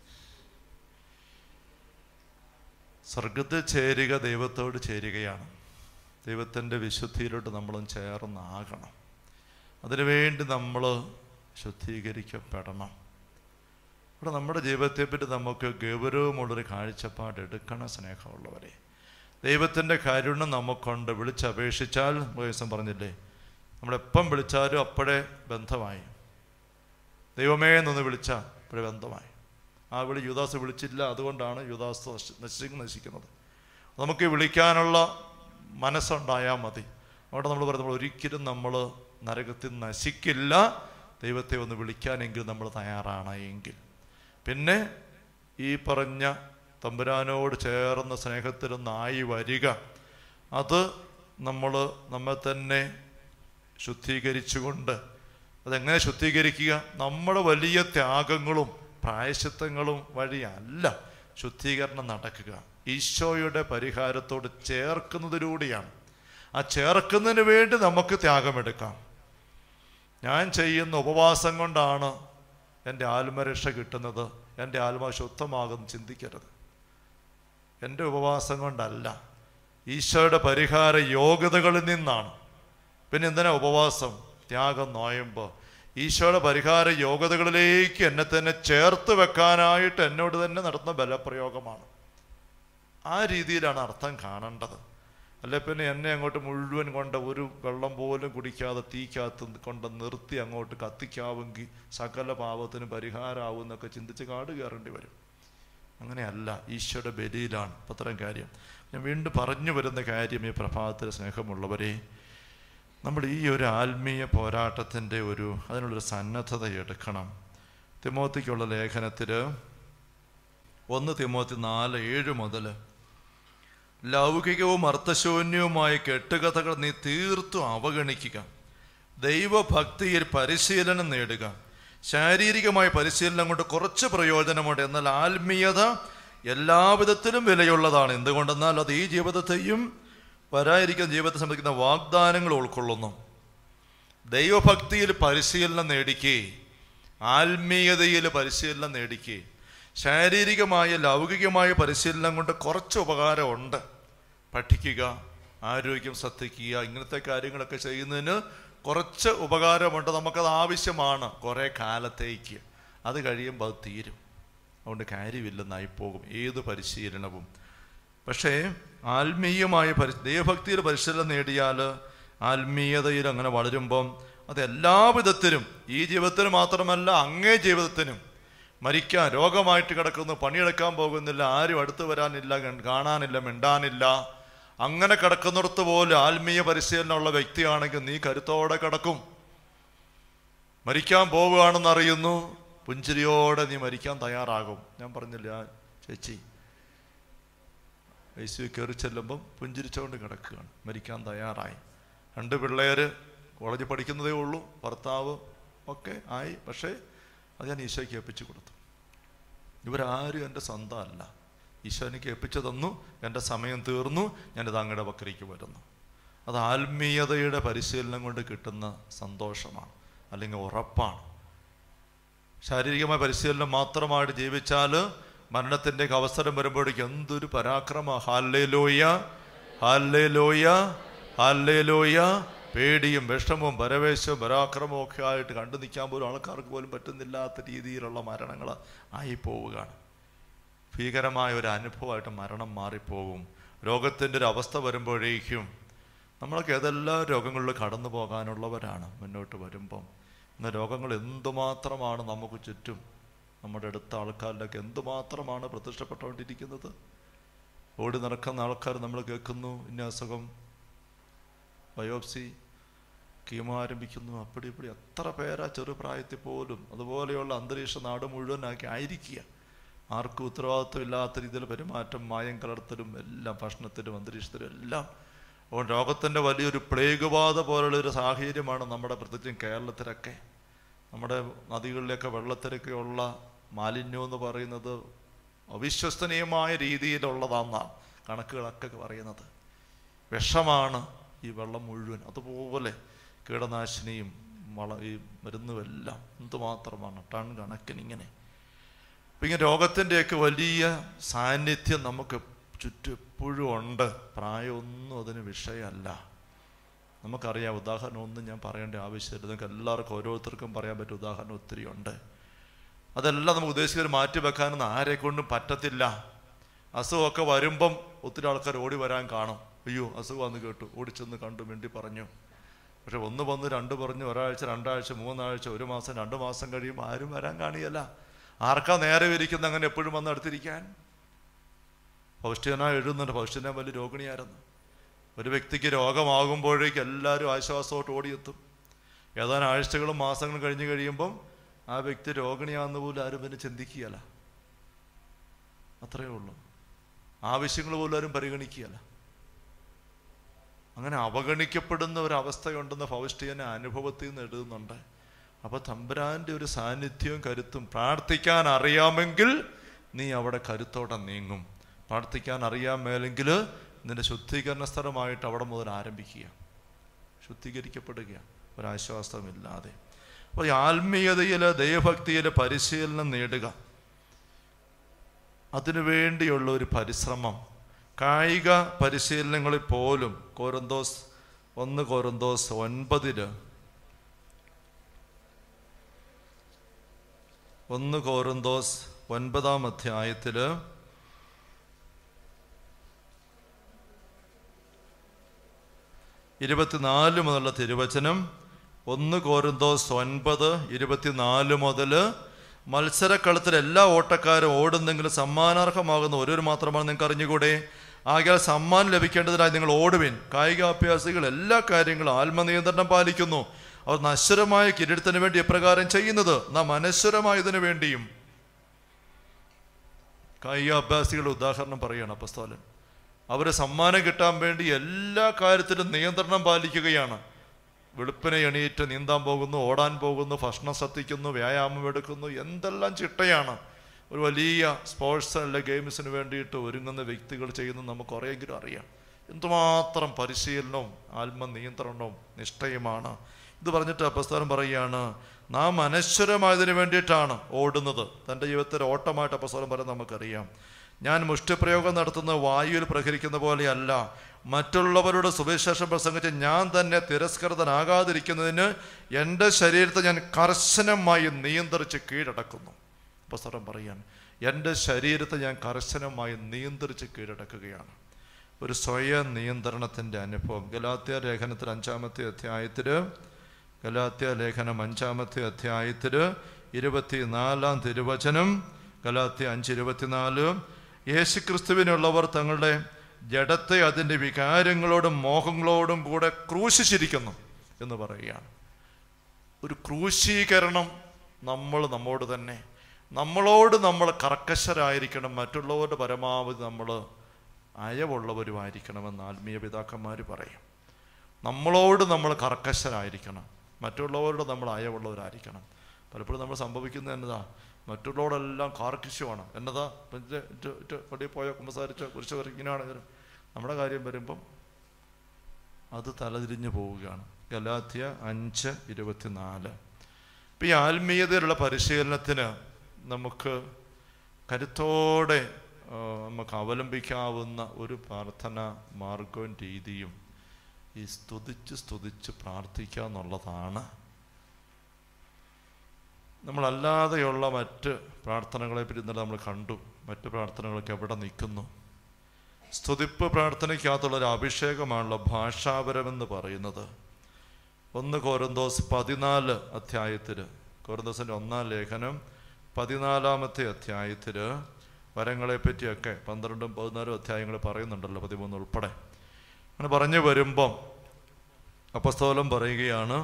സ്വർഗത്തിൽ ചേരുക ദൈവത്തോട് ചേരുകയാണ്. ദൈവത്തിൻ്റെ വിശുദ്ധിയിലോട്ട് നമ്മളും ചേർന്നാകണം. അതിനുവേണ്ടി നമ്മൾ ശുദ്ധീകരിക്കപ്പെടണം. ഇവിടെ നമ്മുടെ ജീവിതത്തെപ്പറ്റി നമുക്ക് ഗൗരവമുള്ളൊരു കാഴ്ചപ്പാട് എടുക്കണം. സ്നേഹമുള്ളവരെ, ദൈവത്തിൻ്റെ കരുണ നമുക്കുണ്ട്. വിളിച്ചപേക്ഷിച്ചാൽ ദിവസം പറഞ്ഞില്ലേ, നമ്മളെപ്പം വിളിച്ചാലും അപ്പോഴേ ബന്ധമായി. ദൈവമേ എന്നൊന്ന് വിളിച്ചാൽ അപ്പോഴേ ബന്ധമായി. ആ വിളി യൂദാസ് വിളിച്ചില്ല, അതുകൊണ്ടാണ് യൂദാസ് നശിക്കുന്നത്. നമുക്ക് വിളിക്കാനുള്ള മനസ്സുണ്ടായാൽ മതി. അവിടെ നമ്മൾ പറയും, നമ്മൾ ഒരിക്കലും നമ്മൾ നരകത്തിൽ നശിക്കില്ല, ദൈവത്തെ ഒന്ന് വിളിക്കാനെങ്കിൽ നമ്മൾ തയ്യാറാണ് എങ്കിൽ. പിന്നെ ഈ പറഞ്ഞ തമ്പുരാനോട് ചേർന്ന സ്നേഹത്തിലൊന്നായി വരിക, അത് നമ്മെ തന്നെ ശുദ്ധീകരിച്ചുകൊണ്ട്. അതെങ്ങനെ ശുദ്ധീകരിക്കുക? നമ്മുടെ വലിയ ത്യാഗങ്ങളും പ്രായശ്ചിത്തങ്ങളും വഴിയല്ല ശുദ്ധീകരണം നടക്കുക. ഈശോയുടെ പരിഹാരത്തോട് ചേർക്കുന്നതിലൂടെയാണ്. ആ ചേർക്കുന്നതിന് വേണ്ടി നമുക്ക് ത്യാഗമെടുക്കാം. ഞാൻ ചെയ്യുന്ന ഉപവാസം കൊണ്ടാണ് എൻ്റെ ആത്മരക്ഷ കിട്ടുന്നത്, എൻ്റെ ആത്മ ശുദ്ധമാകും ചിന്തിക്കരുത്. എൻ്റെ ഉപവാസം കൊണ്ടല്ല, ഈശോയുടെ പരിഹാര യോഗ്യതകളിൽ നിന്നാണ്. പിന്നെ എന്തിനാ ഉപവാസം, ത്യാഗം, നോയമ്പ്? ഈശോയുടെ പരിഹാര യോഗ്യതകളിലേക്ക് എന്നെ തന്നെ ചേർത്ത് വെക്കാനായിട്ട് എന്നോട് തന്നെ നടത്തുന്ന ബലപ്രയോഗമാണ്. ആ രീതിയിലാണ് അർത്ഥം കാണേണ്ടത്. അല്ലെ പിന്നെ എന്നെ അങ്ങോട്ട് മുഴുവൻ കൊണ്ട് ഒരു വെള്ളം പോലും കുടിക്കാതെ തീക്കകത്ത് കൊണ്ട് നിർത്തി അങ്ങോട്ട് കത്തിക്കാവെങ്കിൽ സകല പാപത്തിന് പരിഹാരമാവും എന്നൊക്കെ ചിന്തിച്ച് കാട് കയറേണ്ടി വരും. അങ്ങനെയല്ല, ഈശോയുടെ ബലിയിലാണ് അത്തരം കാര്യം. ഞാൻ വീണ്ടും പറഞ്ഞു വരുന്ന കാര്യം, ഈ പ്രഭാതത്തിൽ സ്നേഹമുള്ളവരെ, നമ്മൾ ഈ ഒരു ആത്മീയ പോരാട്ടത്തിൻ്റെ അതിനുള്ളൊരു സന്നദ്ധത എടുക്കണം. തിമോത്തിക്കുള്ള ലേഖനത്തിൽ 1 തിമോത്തി 4:7 മുതൽ, ലൗകികവും അർത്ഥശൂന്യവുമായ കെട്ടുകഥകൾ നീ തീർത്തും അവഗണിക്കുക. ദൈവഭക്തിയിൽ പരിശീലനം നേടുക. ശാരീരികമായ പരിശീലനം കൊണ്ട് കുറച്ച് പ്രയോജനമുണ്ട്, എന്നാൽ ആത്മീയത എല്ലാവിധത്തിലും വിലയുള്ളതാണ്. എന്തുകൊണ്ടെന്നാൽ അത് ഈ ജീവിതത്തെയും വരായിരിക്കുന്ന ജീവിതത്തെ സംബന്ധിക്കുന്ന വാഗ്ദാനങ്ങൾ ഉൾക്കൊള്ളുന്നു. ദൈവഭക്തിയിൽ പരിശീലനം നേടിക്കേ, ആത്മീയതയിൽ പരിശീലനം നേടിക്കേ. ശാരീരികമായ ലൗകികമായ പരിശീലനം കൊണ്ട് കുറച്ച് ഉപകാരമുണ്ട്. പഠിക്കുക, ആരോഗ്യം ശ്രദ്ധിക്കുക, ഇങ്ങനത്തെ കാര്യങ്ങളൊക്കെ ചെയ്യുന്നതിന് കുറച്ച് ഉപകാരമുണ്ട്. നമുക്കത് ആവശ്യമാണ് കുറേ കാലത്തേക്ക്. അത് കഴിയുമ്പോൾ അത് തീരും. അതുകൊണ്ട് കാര്യമില്ലെന്നായി പോകും ഏത് പരിശീലനവും. പക്ഷേ ആത്മീയമായ ദൈവഭക്തിയിൽ പരിശീലനം നേടിയാൽ, ആത്മീയതയിൽ അങ്ങനെ വളരുമ്പം അത് എല്ലാവിധത്തിലും, ഈ ജീവിതത്തിന് മാത്രമല്ല അങ്ങേ ജീവിതത്തിനും, മരിക്കാൻ രോഗമായിട്ട് കിടക്കുന്നു, പണിയെടുക്കാൻ പോകുന്നില്ല, ആരും അടുത്ത് വരാനില്ല, കാണാനില്ല, മിണ്ടാനില്ല, അങ്ങനെ കിടക്കുന്നിടത്ത് പോലെ ആത്മീയ പരിശീലനമുള്ള വ്യക്തിയാണെങ്കിൽ നീ കരുത്തോടെ കിടക്കും. മരിക്കാൻ പോവുകയാണെന്നറിയുന്നു, പുഞ്ചിരിയോടെ നീ മരിക്കാൻ തയ്യാറാകും. ഞാൻ പറഞ്ഞില്ല, ചേച്ചി ഐസിയു കയറി ചെല്ലുമ്പം പുഞ്ചിരിച്ചുകൊണ്ട് കിടക്കുകയാണ്, മരിക്കാൻ തയ്യാറായി. 2 പിള്ളേർ കോളേജിൽ പഠിക്കുന്നതേ ഉള്ളൂ, ഭർത്താവ് ഒക്കെ ആയി. പക്ഷേ അത് ഞാൻ ഈശോയ്ക്ക് ഏൽപ്പിച്ചു കൊടുത്തു. ഇവരാരും എൻ്റെ സ്വന്തമല്ല, ഈശോ എനിക്ക് ഏൽപ്പിച്ചു തന്നു. എൻ്റെ സമയം തീർന്നു, ഞാനിത് അങ്ങയുടെ പക്കലേക്ക് വരുന്നു. അത് ആത്മീയതയുടെ പരിശീലനം കൊണ്ട് കിട്ടുന്ന സന്തോഷമാണ്, അല്ലെങ്കിൽ ഉറപ്പാണ്. ശാരീരികമായ പരിശീലനം മാത്രമായിട്ട് ജീവിച്ചാൽ മരണത്തിൻ്റെ അവസരം വരുമ്പോഴേക്കും എന്തൊരു പരാക്രമ! Hallelujah, hallelujah, hallelujah. പേടിയും വിഷമവും പരവേശവും പരാക്രമവും ഒക്കെ ആയിട്ട് കണ്ടു നിൽക്കാൻ പോലും ആൾക്കാർക്ക് പോലും പറ്റുന്നില്ലാത്ത രീതിയിലുള്ള മരണങ്ങൾ ആയിപ്പോവുകയാണ്. ഭീകരമായ ഒരു അനുഭവമായിട്ട് മരണം മാറിപ്പോകും. രോഗത്തിൻ്റെ ഒരു അവസ്ഥ വരുമ്പോഴേക്കും നമ്മളൊക്കെ ഏതെല്ലാം രോഗങ്ങളിൽ കടന്നു പോകാനുള്ളവരാണ് മുന്നോട്ട് വരുമ്പം. ഇന്ന് രോഗങ്ങൾ എന്തുമാത്രമാണ് നമുക്ക് ചുറ്റും, നമ്മുടെ അടുത്ത ആൾക്കാരിലൊക്കെ എന്തുമാത്രമാണ് പ്രത്യക്ഷപ്പെട്ടുകൊണ്ടിരിക്കുന്നത്. ഓടി നടക്കുന്ന ആൾക്കാർ നമ്മൾ കേൾക്കുന്നു, ഇന്ന അസുഖം, ബയോപ്സി, കീമോ ആരംഭിക്കുന്നു, അപ്പടി ഇപ്പടി. എത്ര പേരാ ചെറുപ്രായത്തിൽ പോലും അതുപോലെയുള്ള അന്തരീക്ഷ നാട് മുഴുവനാക്കി ആയിരിക്കുക. ആർക്കും ഉത്തരവാദിത്വം ഇല്ലാത്ത രീതിയിൽ പെരുമാറ്റം, മായം കലർത്തലും എല്ലാം, ഭക്ഷണത്തിലും അന്തരീക്ഷത്തിലും എല്ലാം. അപ്പോൾ രോഗത്തിൻ്റെ വലിയൊരു പ്ലേഗ് ബാധ പോലുള്ളൊരു സാഹചര്യമാണ് നമ്മുടെ, പ്രത്യേകിച്ചും കേരളത്തിലൊക്കെ. നമ്മുടെ നദികളിലൊക്കെ വെള്ളത്തിലൊക്കെയുള്ള മാലിന്യം എന്ന് പറയുന്നത് അവിശ്വസനീയമായ രീതിയിലുള്ളതാണെന്നാണ് കണക്കുകളൊക്കെ പറയുന്നത്. വിഷമാണ് ഈ വെള്ളം മുഴുവൻ. അതുപോലെ കീടനാശിനിയും ഈ മരുന്നുമെല്ലാം എന്തുമാത്രമാണ്, ടൺ കണക്കിനിങ്ങനെ. അപ്പം ഇങ്ങനെ രോഗത്തിൻ്റെയൊക്കെ വലിയ സാന്നിധ്യം നമുക്ക് ചുറ്റും എപ്പോഴും ഉണ്ട്. പ്രായമൊന്നും അതിന് വിഷയമല്ല. നമുക്കറിയാം, ഉദാഹരണം ഒന്നും ഞാൻ പറയേണ്ട ആവശ്യമില്ല. നിങ്ങൾക്ക് എല്ലാവർക്കും ഓരോരുത്തർക്കും പറയാൻ പറ്റിയ ഉദാഹരണം ഒത്തിരി ഉണ്ട്. അതെല്ലാം നമുക്ക് ഉദ്ദേശിച്ചവർ മാറ്റി വെക്കാനൊന്നും ആരെക്കൊണ്ടും പറ്റത്തില്ല. അസുഖമൊക്കെ വരുമ്പം ഒത്തിരി ആൾക്കാർ ഓടി വരാൻ കാണും. അയ്യോ അസുഖമാണെന്ന് കേട്ടു, ഓടിച്ചെന്ന് കണ്ടു, മിണ്ടി പറഞ്ഞു. പക്ഷെ 1 വന്ന് 2 പറഞ്ഞു, ഒരാഴ്ച, 2 ആഴ്ച, 3 ആഴ്ച, 1 മാസം, 2 മാസം കഴിയുമ്പോൾ ആരും വരാൻ കാണിയല്ല. ആർക്കാ നേരെ ഇരിക്കുന്നത് അങ്ങനെ എപ്പോഴും വന്ന് അടുത്തിരിക്കാൻ? ഫൗസ്റ്റീന എഴുതുന്നുണ്ട്, ഫൗസ്റ്റീന വലിയ രോഗിണിയായിരുന്നു. ഒരു വ്യക്തിക്ക് രോഗമാകുമ്പോഴേക്കും എല്ലാവരും ആശ്വാസത്തോട്ട് ഓടിയെത്തും. ഏതാനും ആഴ്ചകളും മാസങ്ങളും കഴിഞ്ഞ് കഴിയുമ്പം ആ വ്യക്തി രോഗിണിയാണെന്ന് പോലും ആരും പിന്നെ ചിന്തിക്കുകയല്ല. അത്രയേ ഉള്ളൂ. ആവശ്യങ്ങൾ പോലും ആരും പരിഗണിക്കുകയല്ല. അങ്ങനെ അവഗണിക്കപ്പെടുന്ന ഒരവസ്ഥയുണ്ടെന്ന് ഫൗസ്റ്റീന അനുഭവത്തിൽ നിന്ന് എഴുതുന്നുണ്ട്. അപ്പോൾ തമ്പുരാൻ്റെ ഒരു സാന്നിധ്യവും കരുത്തും, പ്രാർത്ഥിക്കാൻ അറിയാമെങ്കിൽ നീ അവിടെ കരുത്തോടെ നീങ്ങും. പ്രാർത്ഥിക്കാൻ അറിയാൻ മേലെങ്കിൽ നിന്റെ ശുദ്ധീകരണ സ്ഥലമായിട്ട് അവിടെ മുതൽ ആരംഭിക്കുക, ശുദ്ധീകരിക്കപ്പെടുക ഒരാശ്വാസമില്ലാതെ. അപ്പോൾ ഈ ആത്മീയതയിൽ, ദൈവഭക്തിയിൽ പരിശീലനം നേടുക, അതിനുവേണ്ടിയുള്ള ഒരു പരിശ്രമം കായിക പരിശീലനങ്ങളിൽ പോലും 1 കൊരിന്തോസ് 9 1 കൊരിന്തോസ് 9 അധ്യായത്തിൽ 24 മുതലുള്ള തിരുവചനം. 1 കൊരിന്തോസ് 9:24 മുതൽ, മത്സരക്കളത്തിൽ എല്ലാ ഓട്ടക്കാരും ഓടുന്നെങ്കിലും സമ്മാനാർഹമാകുന്ന ഒരു മാത്രമാണ് നിങ്ങൾക്ക് അറിഞ്ഞുകൂടെ. ആകയാൽ സമ്മാനം ലഭിക്കേണ്ടതിനായി നിങ്ങൾ ഓടുവിൻ. കായികാഭ്യാസികൾ എല്ലാ കാര്യങ്ങളും ആത്മനിയന്ത്രണം പാലിക്കുന്നു. അവർ നശ്വരമായ കിരീടത്തിന് വേണ്ടി എപ്രകാരം ചെയ്യുന്നത്, നാം അനശ്വരമായതിനു വേണ്ടിയും. കായികാഭ്യാസികളുടെ ഉദാഹരണം പറയുകയാണ് അപ്പോസ്തലൻ. അവർ സമ്മാനം കിട്ടാൻ വേണ്ടി എല്ലാ കാര്യത്തിലും നിയന്ത്രണം പാലിക്കുകയാണ്. വെളുപ്പിനെ എണീറ്റ് നീന്താൻ പോകുന്നു, ഓടാൻ പോകുന്നു, ഭക്ഷണം ശ്രദ്ധിക്കുന്നു, വ്യായാമം എടുക്കുന്നു, എന്തെല്ലാം ചിട്ടയാണ്. ഒരു വലിയ സ്പോർട്സ് അല്ലെ ഗെയിംസിന് വേണ്ടിയിട്ട് ഒരുങ്ങുന്ന വ്യക്തികൾ ചെയ്യുന്നത് നമുക്ക് കുറേയെങ്കിലും അറിയാം. എന്തുമാത്രം പരിശീലനവും ആത്മനിയന്ത്രണവും നിഷ്ഠയുമാണ്. ഇത് പറഞ്ഞിട്ട് അപ്പോസ്തലൻ പറയുകയാണ്, നാം അനശ്വരമായതിനു വേണ്ടിയിട്ടാണ് ഓടുന്നത്. തൻ്റെ ജീവിതത്തിൽ ഓട്ടമായിട്ട് അപ്പോസ്തലൻ പറയുന്നത് നമുക്കറിയാം. ഞാൻ മുഷ്ടിപ്രയോഗം നടത്തുന്ന വായുവിൽ പ്രഹരിക്കുന്ന പോലെയല്ല, മറ്റുള്ളവരുടെ സുവിശേഷം പ്രസംഗിച്ച് ഞാൻ തന്നെ തിരസ്കൃതനാകാതിരിക്കുന്നതിന് എൻ്റെ ശരീരത്തെ ഞാൻ കർശനമായി നിയന്ത്രിച്ച് കീഴടക്കുന്നു. അപ്പോസ്തലൻ പറയാണ്, എൻ്റെ ശരീരത്തെ ഞാൻ കർശനമായി നിയന്ത്രിച്ച് കീഴടക്കുകയാണ്. ഒരു സ്വയം നിയന്ത്രണത്തിൻ്റെ അനുഭവം. ഗലാത്യ ലേഖനത്തിൽ 5-ാമത്തെ അധ്യായത്തിൽ, ഗലാത്യ ലേഖനം 5-ാമത്തെ അധ്യായത്തിൽ 24-ാം തിരുവചനം, ഗലാത്യ 5:24, യേശുക്രിസ്തുവിനുള്ളവർ തങ്ങളുടെ ജഡത്തെ അതിൻ്റെ വികാരങ്ങളോടും മോഹങ്ങളോടും കൂടെ ക്രൂശിച്ചിരിക്കുന്നു എന്ന് പറയുകയാണ്. ഒരു ക്രൂശീകരണം നമ്മോട് തന്നെ. നമ്മളോട് നമ്മൾ കർക്കശരായിരിക്കണം, മറ്റുള്ളവരുടെ പരമാവധി നമ്മൾ അയവുള്ളവരുമായിരിക്കണമെന്ന് ആത്മീയ പിതാക്കന്മാർ പറയും. നമ്മളോട് നമ്മൾ കർക്കശരായിരിക്കണം, മറ്റുള്ളവരോട് നമ്മൾ അയവുള്ളവരായിരിക്കണം. പലപ്പോഴും നമ്മൾ സംഭവിക്കുന്നത് എന്നതാ, മറ്റുള്ളവരെല്ലാം കാർക്കിഷ്യമാണ്. എന്നതാ പള്ളിയിൽ പോയോ കുമ്പസാരിച്ചോ കുരിശോ ഇങ്ങനെയാണ്. നമ്മുടെ കാര്യം വരുമ്പം അത് തലതിരിഞ്ഞു പോവുകയാണ്. ഗലാത്യ 5:24. ഇപ്പം ഈ ആത്മീയതയിലുള്ള പരിശീലനത്തിന് നമുക്ക് കരുത്തോടെ നമുക്ക് അവലംബിക്കാവുന്ന ഒരു പ്രാർത്ഥന മാർഗവും രീതിയും ഈ സ്തുതിച്ച് പ്രാർത്ഥിക്കുക എന്നുള്ളതാണ്. നമ്മളല്ലാതെയുള്ള മറ്റ് പ്രാർത്ഥനകളെ പറ്റി ഇന്നലെ നമ്മൾ കണ്ടു. മറ്റ് പ്രാർത്ഥനകളൊക്കെ എവിടെ നിൽക്കുന്നു? സ്തുതിപ്പ് പ്രാർത്ഥനയ്ക്കകത്തുള്ളൊരു അഭിഷേകമാണല്ലോ ഭാഷാപരമെന്ന് പറയുന്നത്. 1 കൊരിന്തോസ് 14 അധ്യായത്തിൽ, കൊരിന്തോസിൻ്റെ 1-ാം ലേഖനം 14-ാമത്തെ അധ്യായത്തിൽ വരങ്ങളെ പറ്റിയൊക്കെ 12-ഉം 14-ഉം അധ്യായങ്ങൾ പറയുന്നുണ്ടല്ലോ, 13 ഉൾപ്പെടെ. അങ്ങനെ പറഞ്ഞു വരുമ്പം അപ്പോസ്തലൻ പറയുകയാണ്,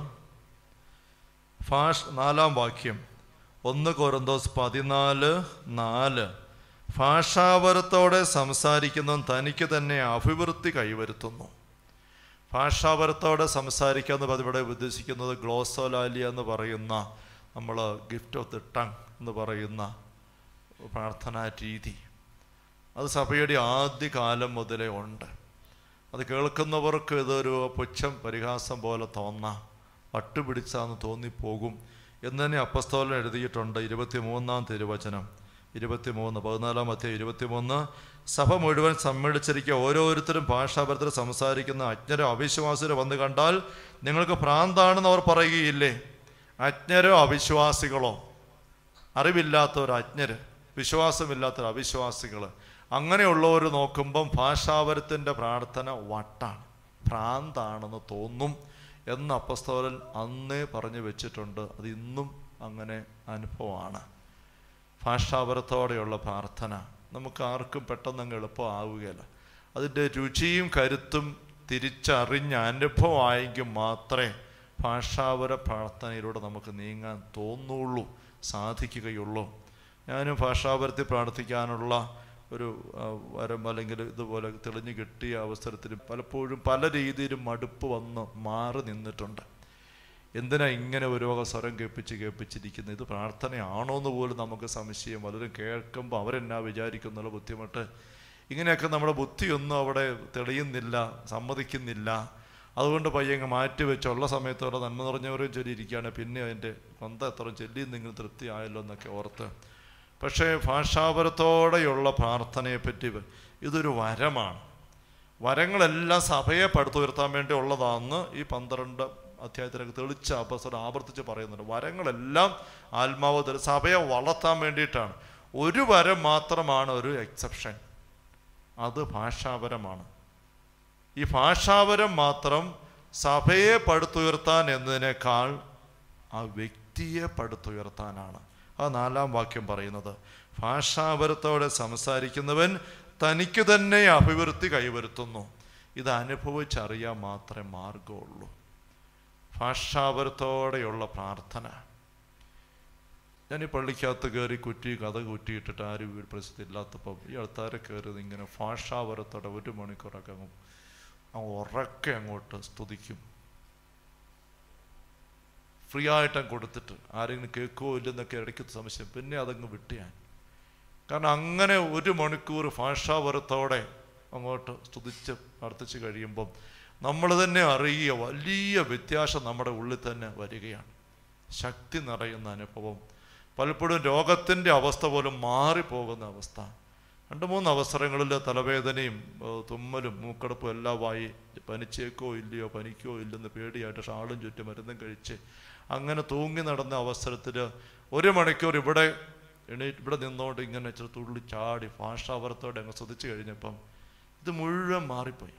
4-ാം വാക്യം 1 കൊരിന്തോസ് 14:4, ഭാഷാപരത്തോടെ സംസാരിക്കുന്നവൻ തനിക്ക് തന്നെ അഭിവൃദ്ധി കൈവരുത്തുന്നു. ഭാഷാപരത്തോടെ സംസാരിക്കുക എന്ന് ഇവിടെ ഉദ്ദേശിക്കുന്നത് ഗ്ലോസോലാലിയ എന്ന് പറയുന്ന, നമ്മൾ ഗിഫ്റ്റ് ഓഫ് ദി ടങ് എന്ന് പറയുന്ന പ്രാർത്ഥനാ രീതി. അത് സഭയുടെ ആദ്യകാലം മുതലേ ഉണ്ട്. അത് കേൾക്കുന്നവർക്ക് ഇതൊരു പുച്ഛം പരിഹാസം പോലെ തോന്നാം, വട്ടുപിടിച്ചാന്ന് തോന്നിപ്പോകും എന്ന് തന്നെ അപ്പോസ്തലൻ എഴുതിയിട്ടുണ്ട്. 23-ാം തിരുവചനം 23, 14-ാം അധ്യായം 23, സഭ മുഴുവൻ സമ്മേളിച്ചിരിക്കുക ഓരോരുത്തരും ഭാഷാപരത്തിൽ സംസാരിക്കുന്ന അജ്ഞരോ അവിശ്വാസികളോ വന്ന് കണ്ടാൽ നിങ്ങൾക്ക് ഭ്രാന്താണെന്ന് അവർ പറയുകയില്ലേ? അജ്ഞരോ അവിശ്വാസികളോ, അറിവില്ലാത്തവർ അജ്ഞര്, വിശ്വാസമില്ലാത്തവർ അവിശ്വാസികൾ, അങ്ങനെയുള്ളവർ നോക്കുമ്പം ഭാഷാപരത്തിൻ്റെ പ്രാർത്ഥന വട്ടാണ്, ഭ്രാന്താണെന്ന് തോന്നും എന്ന് അപ്പോസ്തലൻ അന്നേ പറഞ്ഞു വെച്ചിട്ടുണ്ട്. അത് ഇന്നും അങ്ങനെ അനുഭവമാണ്. ഭാഷാപരത്തോടെയുള്ള പ്രാർത്ഥന നമുക്ക് ആർക്കും പെട്ടെന്നങ്ങ് എളുപ്പമാവുകയില്ല. അതിൻ്റെ രുചിയും കരുത്തും തിരിച്ചറിഞ്ഞ അനുഭവമായെങ്കിൽ മാത്രമേ ഭാഷാപര പ്രാർത്ഥനയിലൂടെ നമുക്ക് നീങ്ങാൻ തോന്നുള്ളൂ, സാധിക്കുകയുള്ളൂ. ഞാനും ഭാഷാപരത്തിൽ പ്രാർത്ഥിക്കാനുള്ള ഒരു വരം അല്ലെങ്കിൽ ഇതുപോലെ തെളിഞ്ഞു കിട്ടിയ അവസരത്തിൽ പലപ്പോഴും പല രീതിയിലും മടുപ്പ് വന്ന് മാറി നിന്നിട്ടുണ്ട്. എന്തിനാ ഇങ്ങനെ ഒരു വക സ്വരം കേൾപ്പിച്ചിരിക്കുന്നത്? ഇത് പ്രാർത്ഥനയാണോ എന്ന് പോലും നമുക്ക് സംശയം. പലരും കേൾക്കുമ്പോൾ അവരെന്നാ വിചാരിക്കുന്നുള്ള ബുദ്ധിമുട്ട്. ഇങ്ങനെയൊക്കെ നമ്മുടെ ബുദ്ധിയൊന്നും അവിടെ തെളിയുന്നില്ല, സമ്മതിക്കുന്നില്ല. അതുകൊണ്ട് പയ്യങ്ങ് മാറ്റിവെച്ചുള്ള സമയത്തോടെ നന്മ നിറഞ്ഞവരും ചൊല്ലിയിരിക്കുകയാണ്. പിന്നെ അതിൻ്റെ എത്ര ചൊല്ലിയെന്നെങ്കിലും തൃപ്തി ആയല്ലോ എന്നൊക്കെ ഓർത്ത്. പക്ഷേ ഭാഷാപരത്തോടെയുള്ള പ്രാർത്ഥനയെപ്പറ്റി ഇതൊരു വരമാണ്. വരങ്ങളെല്ലാം സഭയെ പടുത്തുയർത്താൻ വേണ്ടി ഉള്ളതാണെന്ന് ഈ 12 അധ്യായത്തിലേക്ക് തെളിച്ച് അപ്പോസ്തലൻ ആവർത്തിച്ച് പറയുന്നുണ്ട്. വരങ്ങളെല്ലാം ആത്മാവ് സഭയെ വളർത്താൻ വേണ്ടിയിട്ടാണ്. ഒരു വരം മാത്രമാണ് ഒരു എക്സെപ്ഷൻ, അത് ഭാഷാവരമാണ്. ഈ ഭാഷാവരം മാത്രം സഭയെ പടുത്തുയർത്താൻ എന്നതിനേക്കാൾ ആ വ്യക്തിയെ പടുത്തുയർത്താനാണ്. ആ 4-ാം വാക്യം പറയുന്നത്, ഭാഷാവരത്തോടെ സംസാരിക്കുന്നവൻ തനിക്ക് തന്നെ അഭിവൃദ്ധി കൈവരുത്തുന്നു. ഇത് അനുഭവിച്ചറിയാൻ മാത്രമേ മാർഗമുള്ളൂ. ഭാഷാവരത്തോടെയുള്ള പ്രാർത്ഥന. ഞാൻ ഈ പള്ളിക്കകത്ത് കയറി കഥ കുറ്റിയിട്ടിട്ട് ആരും വീട് പ്രസിദ്ധി ഇല്ലാത്തപ്പം ഈ ആൾക്കാരെ കയറി ഇങ്ങനെ ഭാഷാവരത്തോടെ 1 മണിക്കൂറൊക്കെ ഉറക്കെ അങ്ങോട്ട് സ്തുതിക്കും. ഫ്രീ ആയിട്ട് കൊടുത്തിട്ട് ആരെങ്കിലും കേൾക്കുമോ ഇല്ലെന്നൊക്കെ ഇടയ്ക്ക് സംശയം. പിന്നെ അതങ്ങ് വിട്ടിയാൻ. കാരണം അങ്ങനെ 1 മണിക്കൂർ ഭാഷാവരത്തോടെ അങ്ങോട്ട് സ്തുതിച്ച് പ്രാർത്ഥിച്ച് കഴിയുമ്പം നമ്മൾ തന്നെ അറിയുക വലിയ വ്യത്യാസം നമ്മുടെ ഉള്ളിൽ തന്നെ വരികയാണ്. ശക്തി നിറയുന്ന അനുഭവം. പലപ്പോഴും രോഗത്തിൻ്റെ അവസ്ഥ പോലും മാറിപ്പോകുന്ന അവസ്ഥ. 2-3 അവസരങ്ങളിൽ തലവേദനയും തുമ്മലും മൂക്കടപ്പും എല്ലാമായി പനിച്ചേക്കോ ഇല്ലയോ പനിക്കോ ഇല്ലെന്ന് പേടിയായിട്ട് ഷാളും ചുറ്റും മരുന്നും കഴിച്ച് അങ്ങനെ തൂങ്ങി നടന്ന അവസരത്തിൽ 1 മണിക്കൂർ ഇവിടെ നിന്നുകൊണ്ട് ഇങ്ങനെ തുള്ളി ചാടി ഭാഷാവരത്തോടെ അങ്ങ് സ്തുതിച്ച് കഴിഞ്ഞപ്പം ഇത് മുഴുവൻ മാറിപ്പോയി.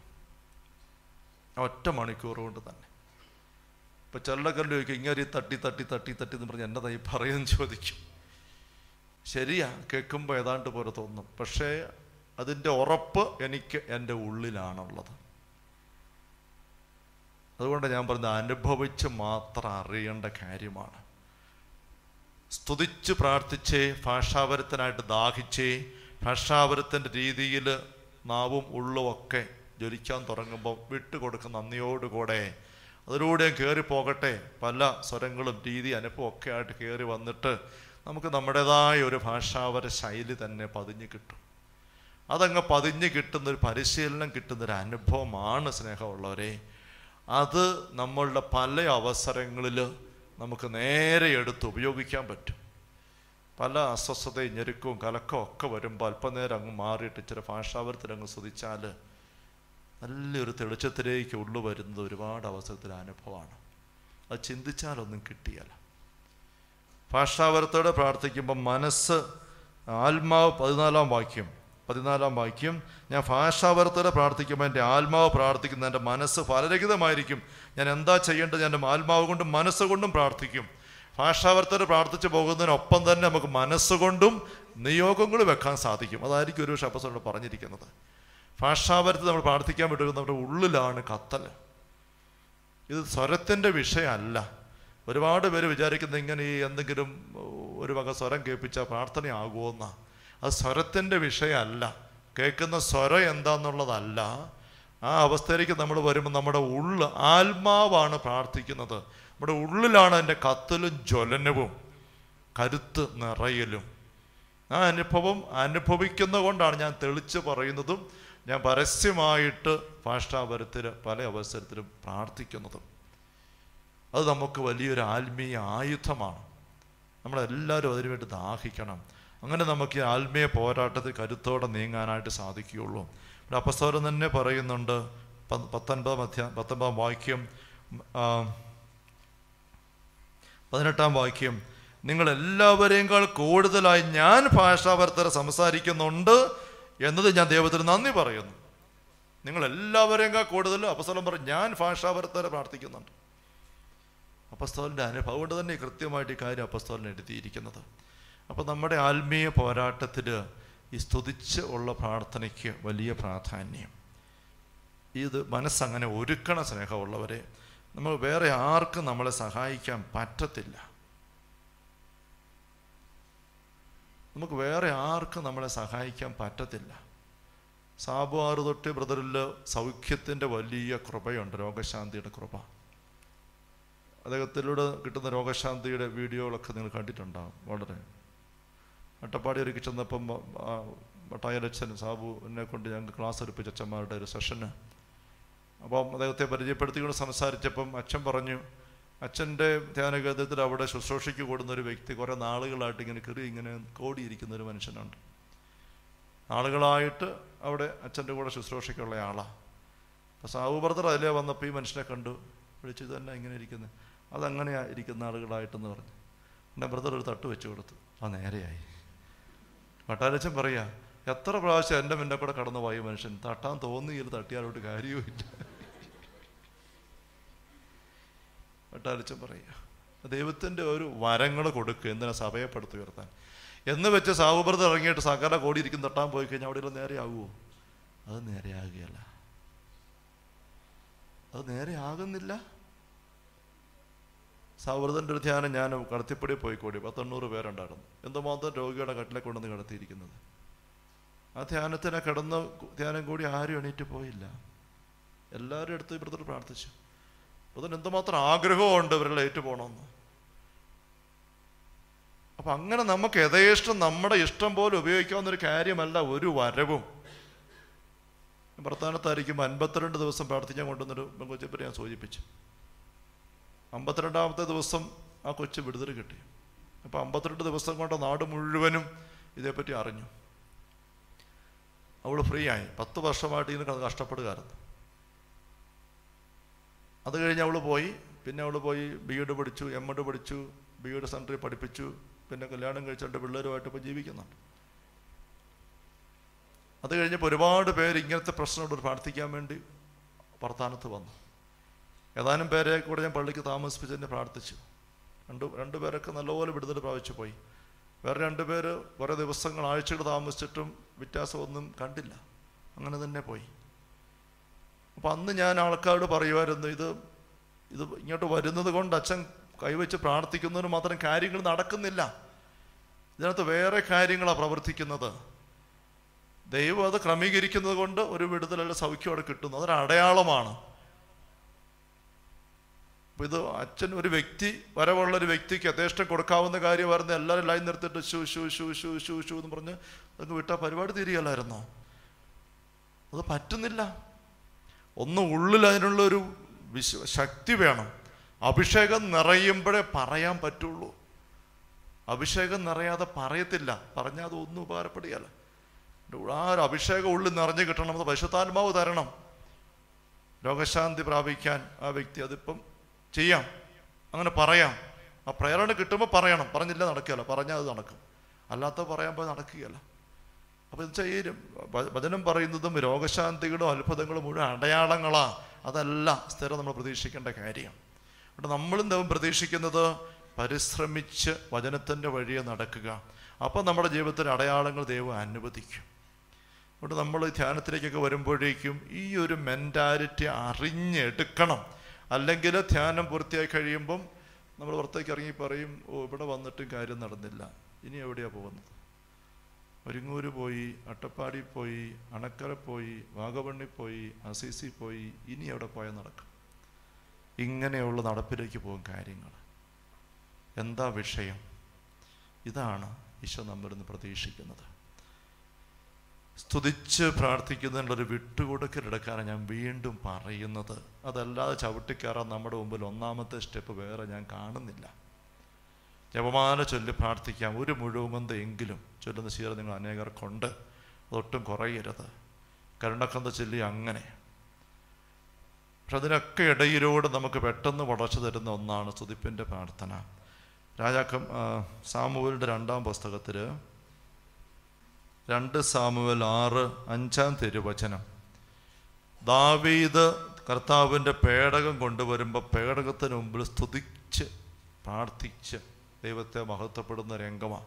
1 മണിക്കൂർ കൊണ്ട് തന്നെ. ഇപ്പം ചെല്ലക്കല്ല് ചോദിക്കും, ഇങ്ങനെ തട്ടി എന്ന് പറഞ്ഞ് എന്നതായി പറയുമെന്ന് ചോദിക്കും. ശരിയാ, കേൾക്കുമ്പോൾ ഏതാണ്ട് പോലെ തോന്നും. പക്ഷേ അതിൻ്റെ ഉറപ്പ് എനിക്ക് എൻ്റെ ഉള്ളിലാണുള്ളത്. അതുകൊണ്ട് ഞാൻ പറഞ്ഞത് അനുഭവിച്ച് മാത്രം അറിയേണ്ട കാര്യമാണ്. സ്തുതിച്ച് പ്രാർത്ഥിച്ചേ, ഭാഷാവരത്തിനായിട്ട് ദാഹിച്ചേ, ഭാഷാവരത്തിൻ്റെ രീതിയിൽ നാവും ഉള്ളുമൊക്കെ ജ്വലിക്കാൻ തുടങ്ങുമ്പോൾ വിട്ടുകൊടുക്കുന്ന നന്ദിയോടുകൂടെ അതിലൂടെ കയറി പോകട്ടെ. പല സ്വരങ്ങളും രീതി അനുഭവം ഒക്കെ ആയിട്ട് കയറി വന്നിട്ട് നമുക്ക് നമ്മുടേതായ ഒരു ഭാഷാവര ശൈലി തന്നെ പതിഞ്ഞ് കിട്ടും. അതങ്ങ് പതിഞ്ഞ് കിട്ടുന്നൊരു പരിശീലനം, കിട്ടുന്നൊരു അനുഭവമാണ് സ്നേഹമുള്ളവരെ. അത് നമ്മളുടെ പല അവസരങ്ങളിൽ നമുക്ക് നേരെ എടുത്ത് ഉപയോഗിക്കാൻ പറ്റും. പല അസ്വസ്ഥതയും ഞെരുക്കവും കലക്കവും ഒക്കെ വരുമ്പോൾ അല്പനേരം അങ്ങ് മാറിയിട്ട് ഇച്ചിരി ഭാഷാവരത്തിൽ അങ്ങ് സ്തുതിച്ചാൽ നല്ലൊരു തെളിച്ചത്തിലേക്ക് ഉള്ളു വരുന്നത് ഒരുപാട് അവസരത്തിൽ അനുഭവമാണ്. അത് ചിന്തിച്ചാലൊന്നും കിട്ടിയല്ല. ഭാഷാവരത്തോടെ പ്രാർത്ഥിക്കുമ്പം മനസ്സ്, ആത്മാവ്, 14-ാം വാക്യം, ഞാൻ ഭാഷാവരത്തോടെ പ്രാർത്ഥിക്കുമ്പോൾ എൻ്റെ ആത്മാവ് പ്രാർത്ഥിക്കുന്ന, എൻ്റെ മനസ്സ് ഫലരഹിതമായിരിക്കും. ഞാൻ എന്താ ചെയ്യേണ്ടത്? എൻ്റെ ആത്മാവ് കൊണ്ടും മനസ്സുകൊണ്ടും പ്രാർത്ഥിക്കും. ഭാഷാവരത്തോടെ പ്രാർത്ഥിച്ചു പോകുന്നതിനൊപ്പം തന്നെ നമുക്ക് മനസ്സുകൊണ്ടും നിയോഗങ്ങൾ വെക്കാൻ സാധിക്കും. അതായിരിക്കും ഒരു അപ്പോസ്തലൻ പറഞ്ഞിരിക്കുന്നത്. ഭാഷാവരത്തിൽ നമ്മൾ പ്രാർത്ഥിക്കാൻ പറ്റുന്നത് നമ്മുടെ ഉള്ളിലാണ് കത്തൽ. ഇത് സ്വരത്തിൻ്റെ വിഷയമല്ല. ഒരുപാട് പേര് വിചാരിക്കുന്നത് ഇങ്ങനെ ഈ എന്തെങ്കിലും ഒരു വക സ്വരം കേൾപ്പിച്ചാൽ പ്രാർത്ഥനയാകുമെന്നാണ്. അത് സ്വരത്തിൻ്റെ വിഷയമല്ല. കേൾക്കുന്ന സ്വരം എന്താന്നുള്ളതല്ല. ആ അവസ്ഥയിലേക്ക് നമ്മൾ വരുമ്പോൾ നമ്മുടെ ആത്മാവാണ് പ്രാർത്ഥിക്കുന്നത്. നമ്മുടെ ഉള്ളിലാണ് അതിൻ്റെ കത്തലും ജ്വലനവും കരുത്ത് നിറയലും. ആ അനുഭവം അനുഭവിക്കുന്ന കൊണ്ടാണ് ഞാൻ തെളിച്ച് പറയുന്നതും ഞാൻ പരസ്യമായിട്ട് ഭാഷാവരത്തിൽ പല അവസരത്തിലും പ്രാർത്ഥിക്കുന്നതും. അത് നമുക്ക് വലിയൊരു ആത്മീയ ആയുധമാണ്. നമ്മളെല്ലാവരും അതിനുവേണ്ടി ദാഹിക്കണം. അങ്ങനെ നമുക്ക് ഈ ആത്മീയ പോരാട്ടത്തിൽ കരുത്തോടെ നീങ്ങാനായിട്ട് സാധിക്കുകയുള്ളൂ. ഇവിടെ അപ്പോസ്തലൻ തന്നെ പറയുന്നുണ്ട്, 19-ാം വാക്യം, 18-ാം വാക്യം, നിങ്ങളെല്ലാവരെയും കൂടുതലായി ഞാൻ ഭാഷാവരത്തിൽ സംസാരിക്കുന്നുണ്ട് എന്നത് ഞാൻ ദൈവത്തിന് നന്ദി പറയുന്നു. നിങ്ങളെല്ലാവരെയും കൂടുതൽ അപ്പോസ്തലൻ പറയും ഞാൻ ഭാഷാവരത്തിൽ പ്രാർത്ഥിക്കുന്നുണ്ട്. അപ്പോസ്തലൻ്റെ അനുഭവം കൊണ്ട് തന്നെ കൃത്യമായിട്ട് ഈ കാര്യം അപ്പോസ്തലൻ എഴുതിയിരിക്കുന്നത്. അപ്പോൾ നമ്മുടെ ആത്മീയ പോരാട്ടത്തിൽ ഈ സ്തുതിച്ച് ഉള്ള പ്രാർത്ഥനയ്ക്ക് വലിയ പ്രാധാന്യം. ഇത് മനസ്സങ്ങനെ ഒരുക്കണ സ്നേഹമുള്ളവരെ. നമ്മൾ വേറെ ആർക്കും നമ്മളെ സഹായിക്കാൻ പറ്റത്തില്ല. നമുക്ക് വേറെ ആർക്കും നമ്മളെ സഹായിക്കാൻ പറ്റത്തില്ല. സാബു 6 തൊട്ട് ബ്രദറിൽ സൗഖ്യത്തിൻ്റെ വലിയ കൃപയുണ്ട്, രോഗശാന്തിയുടെ കൃപ. അദ്ദേഹത്തിലൂടെ കിട്ടുന്ന രോഗശാന്തിയുടെ വീഡിയോകളൊക്കെ നിങ്ങൾ കണ്ടിട്ടുണ്ടാകും. വളരെ അട്ടപ്പാടി ഒരുക്കി ചെന്നപ്പം വട്ടായലച്ഛൻ സാബുവിനെ കൊണ്ട് ഞങ്ങൾക്ക് ക്ലാസ് എടുപ്പിച്ച അച്ഛന്മാരുടെ ഒരു സെഷന്. അപ്പം അദ്ദേഹത്തെ പരിചയപ്പെടുത്തിക്കൊണ്ട് സംസാരിച്ചപ്പം അച്ഛൻ പറഞ്ഞു, അച്ഛൻ്റെ ധ്യാനകേന്ദ്രത്തിൽ അവിടെ ശുശ്രൂഷയ്ക്ക് കൂടുന്ന ഒരു വ്യക്തി കുറേ നാളുകളായിട്ട് ഇങ്ങനെ കോടിയിരിക്കുന്ന ഒരു മനുഷ്യനുണ്ട്. നാളുകളായിട്ട് അവിടെ അച്ഛൻ്റെ കൂടെ ശുശ്രൂഷയ്ക്കുള്ള ആളാണ്. അപ്പോൾ സാബു ബ്രദർ അതിലേ വന്നപ്പോൾ ഈ മനുഷ്യനെ കണ്ടു, വിളിച്ചു, തന്നെ ഇങ്ങനെ ഇരിക്കുന്നത്, അതങ്ങനെയാണ് ഇരിക്കുന്ന ആളുകളായിട്ടെന്ന് പറഞ്ഞു. എൻ്റെ ബ്രദർ ഒരു തട്ട് വെച്ച് കൊടുത്തു, ആ നേരെയായി. പട്ടാരച്ചൻ പറയാ, എത്ര പ്രാവശ്യം എൻ്റെ മുന്നേ കൂടെ കടന്നു പോയി മനുഷ്യൻ, തട്ടാൻ തോന്നിയില്ല, തട്ടിയാലോട്ട് കാര്യവുമില്ല. പട്ടാരച്ചൻ പറയുക, ദൈവത്തിൻ്റെ ഒരു വരങ്ങൾ കൊടുക്കുക, എന്തിനാ സഭയെ പടുത്തുയർത്താൻ എന്ന് വെച്ച് സാബു ബ്രദർ ഇറങ്ങിയിട്ട് സകല കോടിയിരിക്കും തട്ടാൻ പോയി കഴിഞ്ഞാൽ അവിടെയുള്ള നേരെയാകുമോ? അത് നേരെയാകുകയല്ല, അത് നേരെ ആകുന്നില്ല. സാബുബ്രദറിൻ്റെ ഒരു ധ്യാനം ഞാൻ കടത്തിപ്പടി പോയിക്കോടി, 100-100 പേരുണ്ടായിരുന്നു. എന്തുമാത്രം രോഗിയുടെ കട്ടിലെ കൊണ്ടുവന്ന് കിടത്തിയിരിക്കുന്നത്. ആ ധ്യാനത്തിനെ കിടന്ന ധ്യാനം കൂടി ആരും എണീറ്റ് പോയില്ല. എല്ലാവരും എടുത്ത് ബ്രദർ പ്രാർത്ഥിച്ചു. ബ്രദറിന് എന്തുമാത്രം ആഗ്രഹമുണ്ട് ഇവരെല്ലാം ഏറ്റു പോകണമെന്ന്. അപ്പം അങ്ങനെ നമുക്ക് യഥേഷ്ടം നമ്മുടെ ഇഷ്ടം പോലെ ഉപയോഗിക്കാവുന്നൊരു കാര്യമല്ല ഒരു വരവും. പ്രധാനത്തായിരിക്കും 52 ദിവസം പ്രാർത്ഥിക്കാൻ കൊണ്ടുവന്നൊരു കൊച്ചിപ്പറ്റി ഞാൻ സൂചിപ്പിച്ചു. 52ാമത്തെ ദിവസം ആ കൊച്ച് വിടുതൽ കിട്ടി. അപ്പോൾ 52 ദിവസം കൊണ്ട് നാട് മുഴുവനും ഇതേപ്പറ്റി അറിഞ്ഞു. അവൾ ഫ്രീ ആയി. 10 വർഷമായിട്ട് ഇതിന് കഷ്ടപ്പെടുകയായിരുന്നു. അത് കഴിഞ്ഞ് അവൾ പോയി. പിന്നെ അവൾ പോയി B.Ed പഠിച്ചു, M.Ed പഠിച്ചു, B.Ed സെൻറ്ററിൽ പഠിപ്പിച്ചു. പിന്നെ കല്യാണം കഴിച്ചിട്ട് പിള്ളേരുമായിട്ട് ഇപ്പോൾ ജീവിക്കുന്നുണ്ട്. അത് കഴിഞ്ഞപ്പോൾ ഒരുപാട് പേര് ഇങ്ങനത്തെ പ്രശ്നങ്ങളോട് പ്രാർത്ഥിക്കാൻ വേണ്ടി വർത്താനത്ത് വന്നു. ഏതാനും പേരെ കൂടെ ഞാൻ പള്ളിക്ക് താമസിപ്പിച്ചതിന് പ്രാർത്ഥിച്ചു. രണ്ട് പേരൊക്കെ നല്ലപോലെ വിടുതൽ പ്രാപിച്ചു പോയി. വേറെ 2 പേര് കുറേ ദിവസങ്ങൾ, ആഴ്ചകൾ താമസിച്ചിട്ടും വ്യത്യാസമൊന്നും കണ്ടില്ല. അങ്ങനെ തന്നെ പോയി. അപ്പം അന്ന് ഞാൻ ആൾക്കാരോട് പറയുമായിരുന്നു, ഇത് ഇങ്ങോട്ട് വരുന്നത് കൊണ്ട് അച്ഛൻ കൈവച്ച് പ്രാർത്ഥിക്കുന്നതിന് മാത്രം കാര്യങ്ങൾ നടക്കുന്നില്ല. ഇതിനകത്ത് വേറെ കാര്യങ്ങളാണ് പ്രവർത്തിക്കുന്നത്. ദൈവം അത് ക്രമീകരിക്കുന്നത് കൊണ്ട് ഒരു വിടുതലല്ല സൗഖ്യം അവിടെ കിട്ടുന്നു. അതൊരു അടയാളമാണ്. അപ്പം ഇത് അച്ഛൻ ഒരു വ്യക്തി, വരവുള്ളൊരു വ്യക്തിക്ക് യഥേഷ്ടം കൊടുക്കാവുന്ന കാര്യമായിരുന്നു. എല്ലാവരും ലൈൻ നിർത്തിയിട്ട് ഷൂ ഷൂ ഷൂ ഷൂ ഷൂ ഷൂ എന്ന് പറഞ്ഞ് അതൊക്കെ വിട്ടാൽ പരിപാടി തീരുകയല്ലായിരുന്നോ? അത് പറ്റുന്നില്ല. ഒന്ന് ഉള്ളിൽ അതിനുള്ളൊരു ശക്തി വേണം. അഭിഷേകം നിറയുമ്പോഴേ പറയാൻ പറ്റുള്ളൂ. അഭിഷേകം നിറയാതെ പറയത്തില്ല. പറഞ്ഞാൽ അതൊന്നും ഉപകാരപ്പെടുകയല്ല. ആ ഒരു അഭിഷേകം ഉള്ളിൽ നിറഞ്ഞു കിട്ടണം. അത് പരിശുദ്ധാത്മാവ് തരണം. രോഗശാന്തി പ്രാപിക്കാൻ ആ വ്യക്തി അതിപ്പം ചെയ്യാം, അങ്ങനെ പറയാം. ആ പ്രേരണ കിട്ടുമ്പോൾ പറയണം. പറഞ്ഞില്ല നടക്കുകയല്ല, പറഞ്ഞാൽ അത് നടക്കും. അല്ലാത്ത പറയാൻ പോയി നടക്കുകയല്ല. അപ്പോൾ എന്ന് വെച്ചാൽ ഈ വചനം പറയുന്നതും രോഗശാന്തികളും അത്ഭുതങ്ങളും മുഴുവൻ അടയാളങ്ങളാണ്. അതല്ല സ്ഥിരം നമ്മൾ പ്രതീക്ഷിക്കേണ്ട കാര്യം. അവിടെ നമ്മളും ദൈവം പ്രതീക്ഷിക്കുന്നത് പരിശ്രമിച്ച് വചനത്തിൻ്റെ വഴിയെ നടക്കുക. അപ്പം നമ്മുടെ ജീവിതത്തിൽ അടയാളങ്ങൾ ദൈവം അനുവദിക്കും. അതുകൊണ്ട് നമ്മൾ ധ്യാനത്തിലേക്കൊക്കെ വരുമ്പോഴേക്കും ഈ ഒരു മെൻറ്റാലിറ്റി അറിഞ്ഞെടുക്കണം. അല്ലെങ്കിൽ ധ്യാനം പൂർത്തിയായി കഴിയുമ്പം നമ്മൾ പുറത്തേക്ക് ഇറങ്ങി പറയും, ഓ ഇവിടെ വന്നിട്ടും കാര്യം നടന്നില്ല, ഇനി എവിടെയാണ് പോകുന്നത്? ഒരിങ്ങൂര് പോയി, അട്ടപ്പാടി പോയി, അണക്കര പോയി, വാഗവണ്ണി പോയി, അസീസി പോയി, ഇനി എവിടെ പോയാൽ നടക്കും? ഇങ്ങനെയുള്ള നടപ്പിലേക്ക് പോകും കാര്യങ്ങൾ. എന്താ വിഷയം? ഇതാണ് ഈശോ നമ്മളിൽ നിന്ന് പ്രതീക്ഷിക്കുന്നത്. സ്തുതിച്ച് പ്രാർത്ഥിക്കുന്നതിനുള്ളൊരു വിട്ടുകൊടുക്കലെടുക്കാനാണ് ഞാൻ വീണ്ടും പറയുന്നത്. അതല്ലാതെ ചവിട്ടിക്കയറാൻ നമ്മുടെ മുമ്പിൽ ഒന്നാമത്തെ സ്റ്റെപ്പ് വേറെ ഞാൻ കാണുന്നില്ല. ജപമാല ചൊല്ലി പ്രാർത്ഥിക്കാം. ഒരു മുഴുവന്ത എങ്കിലും ചൊല്ലുന്ന ശീലം നിങ്ങൾ അനേകർക്കുണ്ട്. അതൊട്ടും കുറയരുത്. കരുണക്കന്ത ചൊല്ലി അങ്ങനെ. പക്ഷെ അതിനൊക്കെ ഇടയിലൂടെ നമുക്ക് പെട്ടെന്ന് വളർച്ച തരുന്ന ഒന്നാണ് സ്തുതിപ്പിൻ്റെ പ്രാർത്ഥന. സാമുവേലിൻ്റെ 2-ാം പുസ്തകത്തിൽ 2 സാമുവേൽ 6:5 തിരുവചനം. ദാവീദ് കർത്താവിൻ്റെ പേടകം കൊണ്ടുവരുമ്പോൾ പേടകത്തിന് മുമ്പിൽ സ്തുതിച്ച് പ്രാർത്ഥിച്ച് ദൈവത്തെ മഹത്വപ്പെടുന്ന രംഗമാണ്.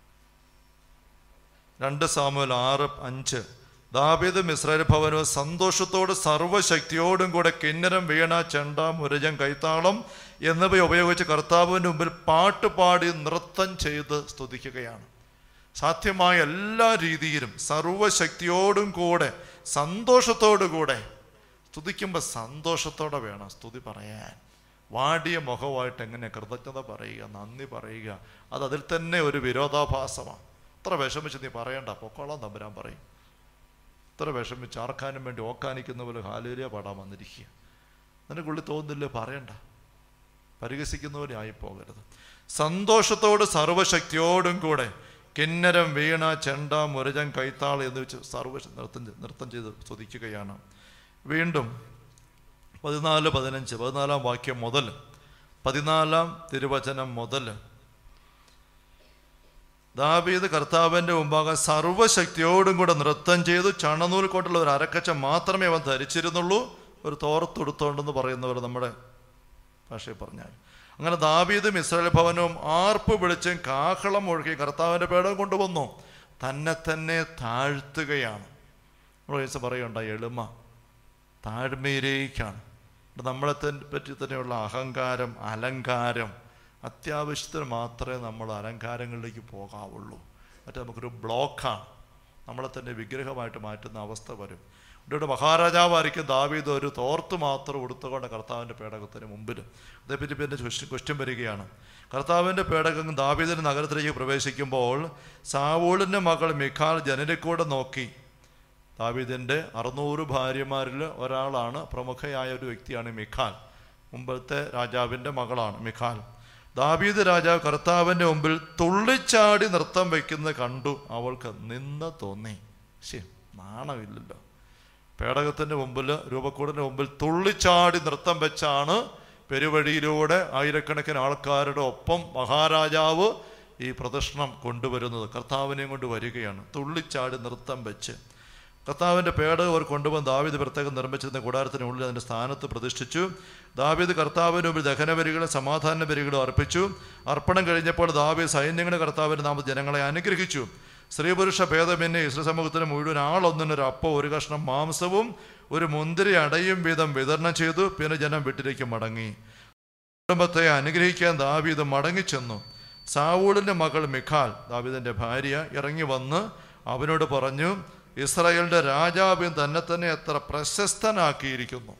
2 സാമുവേൽ 6:5 ദാവീദ് ഇസ്രായേൽ ഭവനവും സന്തോഷത്തോട് സർവ്വശക്തിയോടും കൂടെ കിന്നരം, വീണ, ചെണ്ട, മുരജം, കൈത്താളം എന്നിവ ഉപയോഗിച്ച് കർത്താവിൻ്റെ മുമ്പിൽ പാട്ടുപാടി നൃത്തം ചെയ്ത് സ്തുതിക്കുകയാണ്. സാധ്യമായ എല്ലാ രീതിയിലും സർവ്വശക്തിയോടും കൂടെ സന്തോഷത്തോടു കൂടെ സ്തുതിക്കുമ്പോൾ സന്തോഷത്തോടെ വേണം സ്തുതി പറയാൻ. വാടിയ മുഖമായിട്ട് എങ്ങനെ കൃതജ്ഞത പറയുക, നന്ദി പറയുക, അതിൽ തന്നെ ഒരു വിരോധാഭാസമാണ്. ഇത്ര വിഷമിച്ച് നീ പറയണ്ട, പൊക്കോളാം തമ്പുരാൻ പറയും. ഇത്ര വിഷമിച്ച് ആർക്കാനും വേണ്ടി ഓക്കാനിക്കുന്ന പോലെ ഹാലേലിയ പാടാൻ വന്നിരിക്കുക. നിനക്കുള്ളിൽ തോന്നുന്നില്ലേ? പറയണ്ട. പരിഹസിക്കുന്ന പോലെ ആയിപ്പോകരുത്. സന്തോഷത്തോട് സർവശക്തിയോടും കൂടെ കിന്നരം, വീണ, ചെണ്ട, മുരജൻ, കൈത്താൾ എന്ന് വെച്ച് നൃത്തം ചെയ്ത് സ്തുതിക്കുകയാണ്. വീണ്ടും 14-15 14-ാം വാക്യം മുതൽ 14-ാം തിരുവചനം മുതൽ ദാവീദ് കർത്താവിൻ്റെ മുമ്പാകെ സർവ്വശക്തിയോടും കൂടെ നൃത്തം ചെയ്തു. ചണനൂൽ കൊണ്ടുള്ള ഒരു അരക്കച്ച മാത്രമേ അവൻ ധരിച്ചിരുന്നുള്ളൂ, ഒരു തോർത്തെടുത്തോണ്ടെന്ന് പറയുന്നവർ നമ്മുടെ ഭാഷയിൽ പറഞ്ഞാൽ. അങ്ങനെ ദാവീദും ഇസ്രായേൽ ഭവനവും ആർപ്പ് വിളിച്ചും കാഹളം മുഴക്കി കർത്താവിൻ്റെ പേടകം കൊണ്ടുവന്നു. തന്നെ താഴ്ത്തുകയാണ്. നമ്മൾ പറയുണ്ടായി എളിമ താഴ്മയിലേക്കാണ്. നമ്മളെ പറ്റി തന്നെയുള്ള അഹങ്കാരം, അലങ്കാരം, അത്യാവശ്യത്തിന് മാത്രമേ നമ്മൾ അലങ്കാരങ്ങളിലേക്ക് പോകാവുള്ളൂ. മറ്റേ നമുക്കൊരു ബ്ലോക്കാണ്, നമ്മളെ തന്നെ വിഗ്രഹമായിട്ട് മാറ്റുന്ന അവസ്ഥ വരും. ഇവിടെ മഹാരാജാവായിരിക്കും ദാവീദ് ഒരു തോർത്ത് മാത്രം ഉടുത്തുകൊണ്ട് കർത്താവിൻ്റെ പേടകത്തിന് മുമ്പിൽ. അതേപ്പറ്റി പിന്നെ ക്വസ്റ്റ്യൻ വരികയാണ്. കർത്താവിൻ്റെ പേടകം ദാവീദിൻ്റെ നഗരത്തിലേക്ക് പ്രവേശിക്കുമ്പോൾ സാവൂളിൻ്റെ മകൾ മിഖാൽ ജനലിക്കൂടെ നോക്കി. ദാവീദിൻ്റെ 600 ഭാര്യമാരിൽ ഒരാളാണ്, പ്രമുഖയായ ഒരു വ്യക്തിയാണ് മിഖാൽ. മുമ്പത്തെ രാജാവിൻ്റെ മകളാണ് മിഖാൽ. ദാവീദ് രാജാവ് കർത്താവിൻ്റെ മുമ്പിൽ തുള്ളിച്ചാടി നൃത്തം വയ്ക്കുന്നത് കണ്ടു. അവൾക്ക് നിന്ന് തോന്നി. നാണമില്ലല്ലോ, പേടകത്തിൻ്റെ മുമ്പിൽ, രൂപക്കൂടിൻ്റെ മുമ്പിൽ തുള്ളിച്ചാടി നൃത്തം വെച്ചാണ് പെരുവഴിയിലൂടെ ആയിരക്കണക്കിന് ആൾക്കാരുടെ ഒപ്പം മഹാരാജാവ് ഈ പ്രദക്ഷിണം കൊണ്ടുവരുന്നത്. കർത്താവിനെയും കൊണ്ട് വരികയാണ് തുള്ളിച്ചാടി നൃത്തം വെച്ച്. കർത്താവിൻ്റെ പേടകം അവർ കൊണ്ടുവന്ന് ദാവീദ് പ്രത്യേകം നിർമ്മിച്ചിരുന്ന കൂടാരത്തിനുള്ളിൽ അതിൻ്റെ സ്ഥാനത്ത് പ്രതിഷ്ഠിച്ചു. ദാവീദ് കർത്താവിന് മുമ്പിൽ ദഹനബലികളും സമാധാന ബലികളും അർപ്പിച്ചു. അർപ്പണം കഴിഞ്ഞപ്പോൾ ദാവീദ് സൈന്യങ്ങളുടെ കർത്താവിൻ്റെ നാമത്തിൽ ജനങ്ങളെ അനുഗ്രഹിച്ചു. സ്ത്രീ പുരുഷ ഭേദമെന്നെ ഇസ്രായേൽ സമൂഹത്തിന് മുഴുവൻ ആളൊന്നിനൊരു അപ്പം, ഒരു കഷ്ണം മാംസവും ഒരു മുന്തിരി അടയും വീതം വിതരണം ചെയ്തു. പിന്നെ ജനം വീട്ടിലേക്ക് മടങ്ങി. കുടുംബത്തെ അനുഗ്രഹിക്കാൻ ദാവീദ് മടങ്ങിച്ചെന്നു. സാവൂളിൻ്റെ മകൾ മിഖാൽ, ദാവീദിൻ്റെ ഭാര്യ, ഇറങ്ങി വന്ന് അവനോട് പറഞ്ഞു, ഇസ്രായേലിൻ്റെ രാജാവ് തന്നെ എത്ര പ്രശസ്തനാക്കിയിരിക്കുന്നു.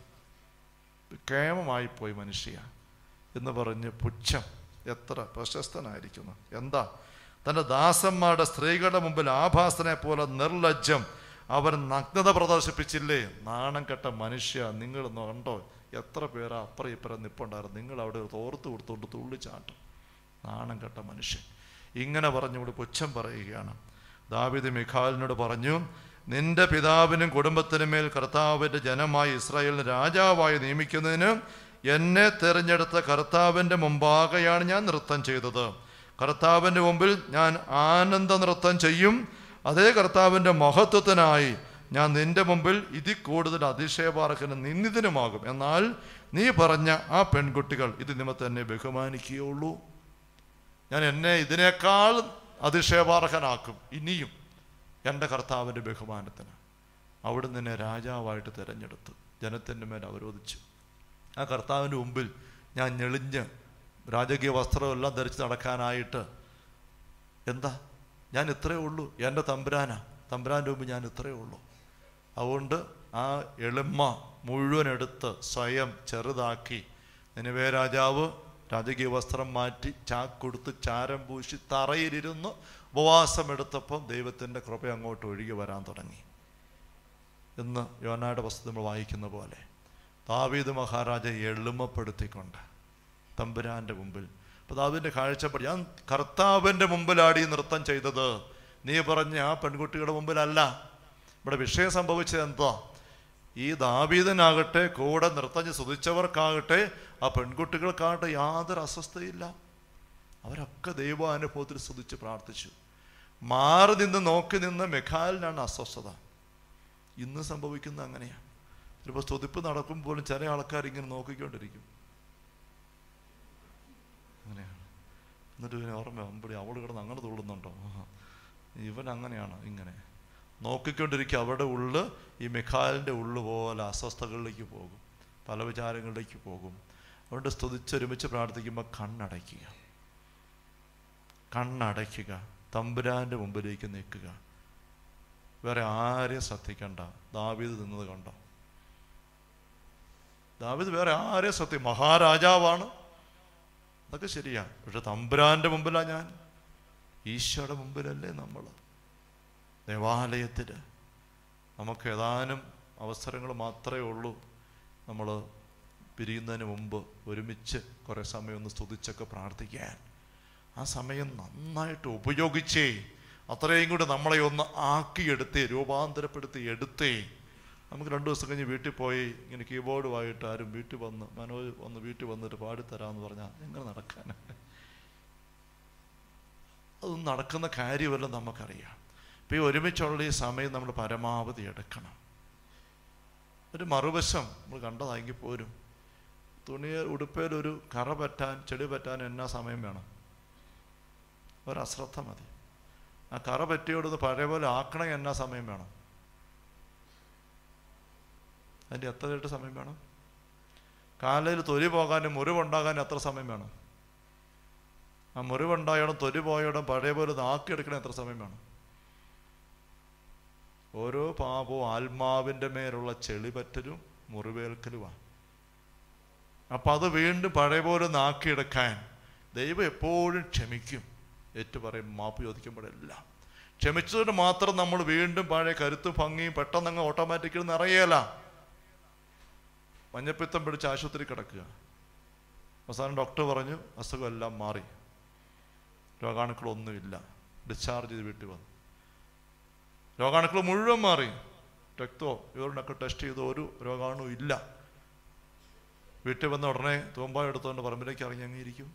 കേമമായിപ്പോയി മനുഷ്യ എന്ന് പറഞ്ഞ് പുച്ഛം, എത്ര പ്രശസ്തനായിരിക്കുന്നു. എന്താ, തൻ്റെ ദാസന്മാരുടെ സ്ത്രീകളുടെ മുമ്പിൽ ആഭാസനെ പോലെ നിർലജ്ജം അവൻ നഗ്നത പ്രദർശിപ്പിച്ചില്ലേ. നാണം കെട്ട മനുഷ്യ, നിങ്ങൾ കണ്ടോ എത്ര പേരാ അപ്പുറം ഇപ്പുറം നിപ്പുണ്ടായിരുന്നു, നിങ്ങൾ അവിടെ തോർത്ത് കൊടുത്തുകൊണ്ട് തുള്ളിച്ചാട്ടും. നാണം കെട്ട മനുഷ്യൻ. ഇങ്ങനെ പറഞ്ഞുകൊണ്ട് പുച്ഛം പറയുകയാണ്. ദാവീദ് മിഖാലിനോട് പറഞ്ഞു, നിന്റെ പിതാവിനും കുടുംബത്തിനും മേൽ കർത്താവിൻ്റെ ജനമായി ഇസ്രായേലിന് രാജാവായി നിയമിക്കുന്നതിന് എന്നെ തിരഞ്ഞെടുത്ത കർത്താവിൻ്റെ മുമ്പാകെയാണ് ഞാൻ നൃത്തം ചെയ്തത്. കർത്താവിൻ്റെ മുമ്പിൽ ഞാൻ ആനന്ദ നൃത്തം ചെയ്യും. അതേ കർത്താവിൻ്റെ മഹത്വത്തിനായി ഞാൻ നിന്റെ മുമ്പിൽ ഇതിൽ കൂടുതൽ അതിശയപാർഹനും നിന്ദിതനുമാകും. എന്നാൽ നീ പറഞ്ഞ ആ പെൺകുട്ടികൾ ഇത് നിമിത്തം എന്നെ ബഹുമാനിക്കുകയുള്ളൂ. ഞാൻ എന്നെ ഇതിനേക്കാൾ അതിശയപാർഹനാക്കും ഇനിയും എൻ്റെ കർത്താവിൻ്റെ ബഹുമാനത്തിന്. അവിടുന്ന് എന്നെ രാജാവായിട്ട് തിരഞ്ഞെടുത്തു, ജനത്തിൻ്റെ മേൽ അവരോധിച്ചു. ആ കർത്താവിൻ്റെ മുമ്പിൽ ഞാൻ ഞെളിഞ്ഞ് രാജകീയ വസ്ത്രമെല്ലാം ധരിച്ച് നടക്കാനായിട്ട് എന്താ, ഞാൻ ഇത്രയേ ഉള്ളൂ. എൻ്റെ തമ്പുരാൻ്റെ മുമ്പ് ഞാൻ ഇത്രയേ ഉള്ളൂ. അതുകൊണ്ട് ആ എളിമ മുഴുവൻ എടുത്ത് സ്വയം ചെറുതാക്കി നിനിവേ രാജാവ് രാജകീയ വസ്ത്രം മാറ്റി ചാക്കൊടുത്ത് ചാരം പൂശി തറയിലിരുന്ന് ഉപവാസം എടുത്തപ്പം ദൈവത്തിൻ്റെ കൃപ അങ്ങോട്ട് ഒഴുകി വരാൻ തുടങ്ങി. എന്ന് യോനായുടെ പുസ്തകം നമ്മൾ വായിക്കുന്ന പോലെ ദാവീദ് മഹാരാജ എളിമപ്പെടുത്തിക്കൊണ്ട് തമ്പുരാൻ്റെ മുമ്പിൽ. അപ്പോൾ ദാവീദിൻ്റെ കാഴ്ചപ്പാട്, ഞാൻ കർത്താവിൻ്റെ മുമ്പിലാടി നൃത്തം ചെയ്തത്, നീ പറഞ്ഞ ആ പെൺകുട്ടികളുടെ മുമ്പിലല്ല. ഇവിടെ വിഷയം സംഭവിച്ചത് എന്താ, ഈ ദാവീദിനാകട്ടെ കൂടെ നൃത്തം സ്തുതിച്ചവർക്കാകട്ടെ ആ പെൺകുട്ടികൾക്കാകട്ടെ യാതൊരു അസ്വസ്ഥയില്ല. അവരൊക്കെ ദൈവാനുഭവത്തിൽ സ്തുതിച്ച് പ്രാർത്ഥിച്ചു. മാറി നിന്ന് നോക്കി നിന്ന് മിഖാലിനാണ് അസ്വസ്ഥത. ഇന്ന് സംഭവിക്കുന്നത് അങ്ങനെയാണ്. ചിലപ്പോൾ സ്തുതിപ്പ് നടക്കുമ്പോൾ പോലും ചില ആൾക്കാർ ഇങ്ങനെ നോക്കിക്കൊണ്ടിരിക്കും. അങ്ങനെയാണ്. എന്നിട്ട് ഇവന് ഓർമ്മ അമ്പടി അവൾ കിടന്ന് അങ്ങനെ തുള്ളുന്നുണ്ടോ, ഇവൻ അങ്ങനെയാണ്, ഇങ്ങനെ നോക്കിക്കൊണ്ടിരിക്കുക. അവരുടെ ഉള്ള് ഈ മിഖാലിൻ്റെ ഉള്ളു പോലെ അസ്വസ്ഥകളിലേക്ക് പോകും, പല വിചാരങ്ങളിലേക്ക് പോകും. അതുകൊണ്ട് സ്തുതിച്ചൊരുമിച്ച് പ്രാർത്ഥിക്കുമ്പോൾ കണ്ണടയ്ക്കുക, തമ്പുരാൻ്റെ മുമ്പിലേക്ക് നിൽക്കുക. വേറെ ആരെയും ശ്രദ്ധിക്കണ്ട. ദാവീദ് നിന്നത് കണ്ടോ? ദാവീദ് വേറെ ആരെയും ശ്രദ്ധിക്കും, മഹാരാജാവാണ്, അതൊക്കെ ശരിയാ. പക്ഷെ തമ്പുരാൻ്റെ മുമ്പിലാ ഞാൻ, ഈശോയുടെ മുമ്പിലല്ലേ നമ്മൾ. ദേവാലയത്തിൽ നമുക്ക് ഏതാനും അവസരങ്ങൾ മാത്രമേ ഉള്ളൂ. നമ്മൾ പിരിയുന്നതിന് മുമ്പ് ഒരുമിച്ച് കുറേ സമയം ഒന്ന് സ്തുതിച്ചൊക്കെ പ്രാർത്ഥിക്കാൻ. ആ സമയം നന്നായിട്ട് ഉപയോഗിച്ചേ. അത്രയും കൂടി നമ്മളെ ഒന്ന് ആക്കിയെടുത്തേ, രൂപാന്തരപ്പെടുത്തി എടുത്തേ. നമുക്ക് 2 ദിവസം കഴിഞ്ഞ് വീട്ടിൽ പോയി ഇങ്ങനെ കീബോർഡുമായിട്ട് ആരും വീട്ടിൽ വന്ന് മനോജ് വന്ന് വീട്ടിൽ വന്നിട്ട് പാടിത്തരാമെന്ന് പറഞ്ഞാൽ എങ്ങനെ നടക്കാൻ? അതൊന്നും നടക്കുന്ന കാര്യമല്ല, നമുക്കറിയാം. ഇപ്പം ഈ ഒരുമിച്ചുള്ള ഈ സമയം നമ്മൾ പരമാവധി എടുക്കണം. ഒരു മറുവശം നമ്മൾ കണ്ടതായെങ്കിൽ പോരും, ഉടുപ്പയിലൊരു കറ പറ്റാൻ, ചെടി പറ്റാൻ എന്നാ സമയം വേണം? ഒരശ്രദ്ധ മതി. ആ കറ പറ്റിയോടൊന്ന് പഴയ പോലെ ആക്കണേ എന്നാ സമയം വേണം? അതിൻ്റെ എത്ര സമയം വേണം? കാലയിൽ തൊലി പോകാനും മുറിവുണ്ടാകാനും എത്ര സമയം വേണം? ആ മുറിവുണ്ടായോടും തൊലി പോയോടും പഴയ പോലെ ആക്കിയെടുക്കണേ എത്ര സമയം വേണം? ഓരോ പാപവും ആത്മാവിൻ്റെ മേലുള്ള ചെളിപറ്റലും മുറിവേൽക്കലുമാണ്. അപ്പം അത് വീണ്ടും പഴയ പോലെ ആക്കിയെടുക്കാൻ ദൈവം എപ്പോഴും ക്ഷമിക്കും, ഏറ്റുപറയും, മാപ്പ് ചോദിക്കുമ്പോഴെല്ലാം. ക്ഷമിച്ചതുകൊണ്ട് മാത്രം നമ്മൾ വീണ്ടും പഴയ കരുത്തും ഭംഗിയും പെട്ടെന്ന് ഓട്ടോമാറ്റിക്കലി നിറയേല. മഞ്ഞപ്പിത്തം പിടിച്ച് ആശുപത്രി കിടക്കുക, അവസാനം ഡോക്ടർ പറഞ്ഞു അസുഖമെല്ലാം മാറി, രോഗാണുക്കളൊന്നുമില്ല, ഡിസ്ചാർജ് ചെയ്ത് വീട്ടിൽ വന്നു. രോഗാണുക്കൾ മുഴുവൻ മാറി, രക്തമോ യൂറിനൊക്കെ ടെസ്റ്റ് ചെയ്ത് ഒരു രോഗാണു ഇല്ല. വീട്ടിൽ വന്ന ഉടനെ തൂമ്പായ എടുത്തുകൊണ്ട് പറമ്പിലേക്ക് ഇറങ്ങി അങ്ങിയിരിക്കും.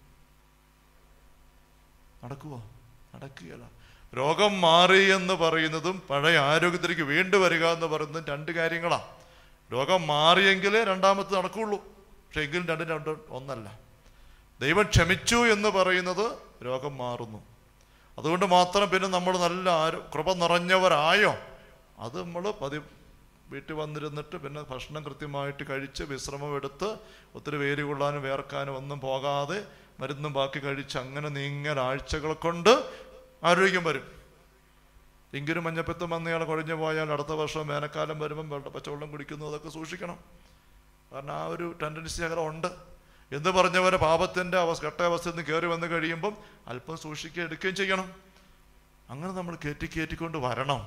നടക്കുവോ? നടക്കുകയല്ല. രോഗം മാറി എന്ന് പറയുന്നതും പഴയ ആരോഗ്യത്തിലേക്ക് വീണ്ടും വരിക എന്ന് പറയുന്നതും 2 കാര്യങ്ങളാണ്. രോഗം മാറിയെങ്കിൽ രണ്ടാമത് നടക്കുള്ളൂ, പക്ഷെ എങ്കിലും രണ്ടും ഒന്നല്ല. ദൈവം ക്ഷമിച്ചു എന്ന് പറയുന്നത് രോഗം മാറുന്നു. അതുകൊണ്ട് മാത്രം പിന്നെ നമ്മൾ നല്ല കൃപ നിറഞ്ഞവരായോ? അത് നമ്മൾ വീട്ടിൽ വന്നിരുന്നിട്ട് പിന്നെ ഭക്ഷണം കൃത്യമായിട്ട് കഴിച്ച് വിശ്രമമെടുത്ത് ഒത്തിരി വേര് കൊള്ളാനും വേർക്കാനും ഒന്നും പോകാതെ മരുന്നും ബാക്കി കഴിച്ച് അങ്ങനെ നീങ്ങൽ ആഴ്ചകൾ കൊണ്ട് ആരോഗ്യം വരും. എങ്കിലും മഞ്ഞപ്പിത്തം വന്നയാൾ കുഴഞ്ഞു പോയാൽ അടുത്ത വർഷം വേനൽക്കാലം വരുമ്പം പച്ചവെള്ളം കുടിക്കുന്നു, അതൊക്കെ സൂക്ഷിക്കണം. കാരണം ആ ഒരു ടെൻഡൻസി അങ്ങനെ ഉണ്ട്. എന്ന് പറഞ്ഞവരെ പാപത്തിൻ്റെ ഘട്ടാവസ്ഥയിൽ നിന്ന് കയറി വന്ന് കഴിയുമ്പം അല്പം സൂക്ഷിക്കുക, എടുക്കുകയും ചെയ്യണം. അങ്ങനെ നമ്മൾ കയറ്റിക്കൊണ്ട് വരണം.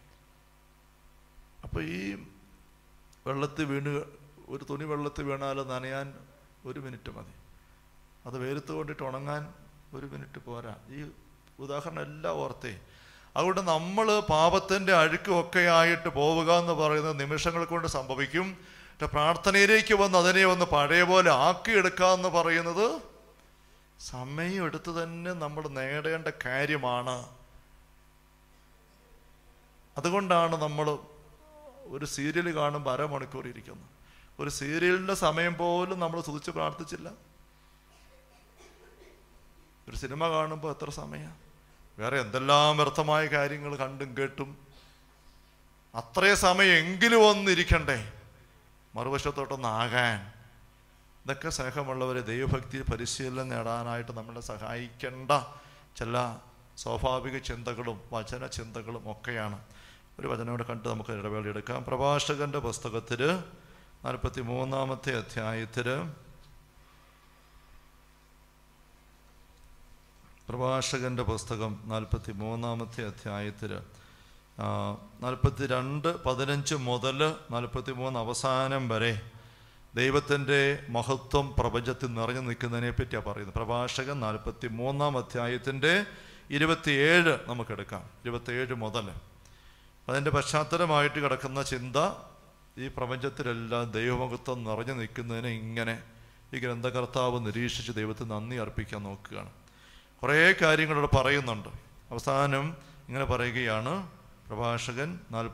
അപ്പോൾ ഈ വെള്ളത്തിൽ ഒരു തുണി വെള്ളത്തിൽ വീണാൽ നനയാൻ 1 മിനിറ്റ് മതി, അത് വെയിലത്ത് കൊണ്ടിട്ട് ഉണങ്ങാൻ 1 മിനിറ്റ് പോരാ. ഈ ഉദാഹരണം എല്ലാം ഓർത്തേ. അതുകൊണ്ട് നമ്മൾ പാപത്തിൻ്റെ അഴുക്കൊക്കെ ആയിട്ട് പോവുക എന്ന് പറയുന്നത് നിമിഷങ്ങൾ കൊണ്ട് സംഭവിക്കും. പ്രാർത്ഥനയിലേക്ക് വന്ന് അതിനെ ഒന്ന് പഴയ പോലെ ആക്കിയെടുക്കുക എന്ന് പറയുന്നത് സമയം എടുത്ത് തന്നെ നമ്മൾ നേടേണ്ട കാര്യമാണ്. അതുകൊണ്ടാണ് നമ്മൾ ഒരു സീരിയൽ കാണുമ്പോൾ 1/2 മണിക്കൂർ ഇരിക്കുന്നത്. ഒരു സീരിയലിൻ്റെ സമയം പോലും നമ്മൾ സ്തുതിച്ച് പ്രാർത്ഥിച്ചില്ല. ഒരു സിനിമ കാണുമ്പോൾ എത്ര സമയം? വേറെ എന്തെല്ലാം വ്യർത്ഥമായ കാര്യങ്ങൾ കണ്ടും കേട്ടും അത്രയും സമയം എങ്കിലും ഒന്നിരിക്കണ്ടേ മറുവശത്തോട്ടൊന്നാകാൻ. ഇതൊക്കെ സ്നേഹമുള്ളവരെ ദൈവഭക്തി പരിശീലനം നേടാനായിട്ട് നമ്മളെ സഹായിക്കേണ്ട ചില സ്വാഭാവിക ചിന്തകളും വചന ചിന്തകളും ഒക്കെയാണ്. ഒരു വചനോടെ കണ്ട് നമുക്ക് ഇടവേള എടുക്കാം. പ്രഭാഷകന്റെ പുസ്തകത്തിൽ 43-ാമത്തെ അധ്യായത്തിൽ പ്രഭാഷകന്റെ പുസ്തകം 43-ാമത്തെ അധ്യായത്തിൽ 42:15 മുതൽ 43 അവസാനം വരെ ദൈവത്തിൻ്റെ മഹത്വം പ്രപഞ്ചത്തിൽ നിറഞ്ഞു നിൽക്കുന്നതിനെ പറ്റിയാണ് പറയുന്നത്. പ്രഭാഷകൻ 43-ാം അധ്യായത്തിൻ്റെ 27 നമുക്കെടുക്കാം. 27 മുതൽ അതിൻ്റെ പശ്ചാത്തലമായിട്ട് കിടക്കുന്ന ചിന്ത, ഈ പ്രപഞ്ചത്തിലെല്ലാം ദൈവമഹത്വം നിറഞ്ഞു നിൽക്കുന്നതിനെ ഇങ്ങനെ ഈ ഗ്രന്ഥകർത്താവ് നിരീക്ഷിച്ച് ദൈവത്തിന് നന്ദി അർപ്പിക്കാൻ നോക്കുകയാണ്. കുറേ കാര്യങ്ങളോട് പറയുന്നുണ്ട്. അവസാനം ഇങ്ങനെ പറയുകയാണ് പ്രഭാഷകൻ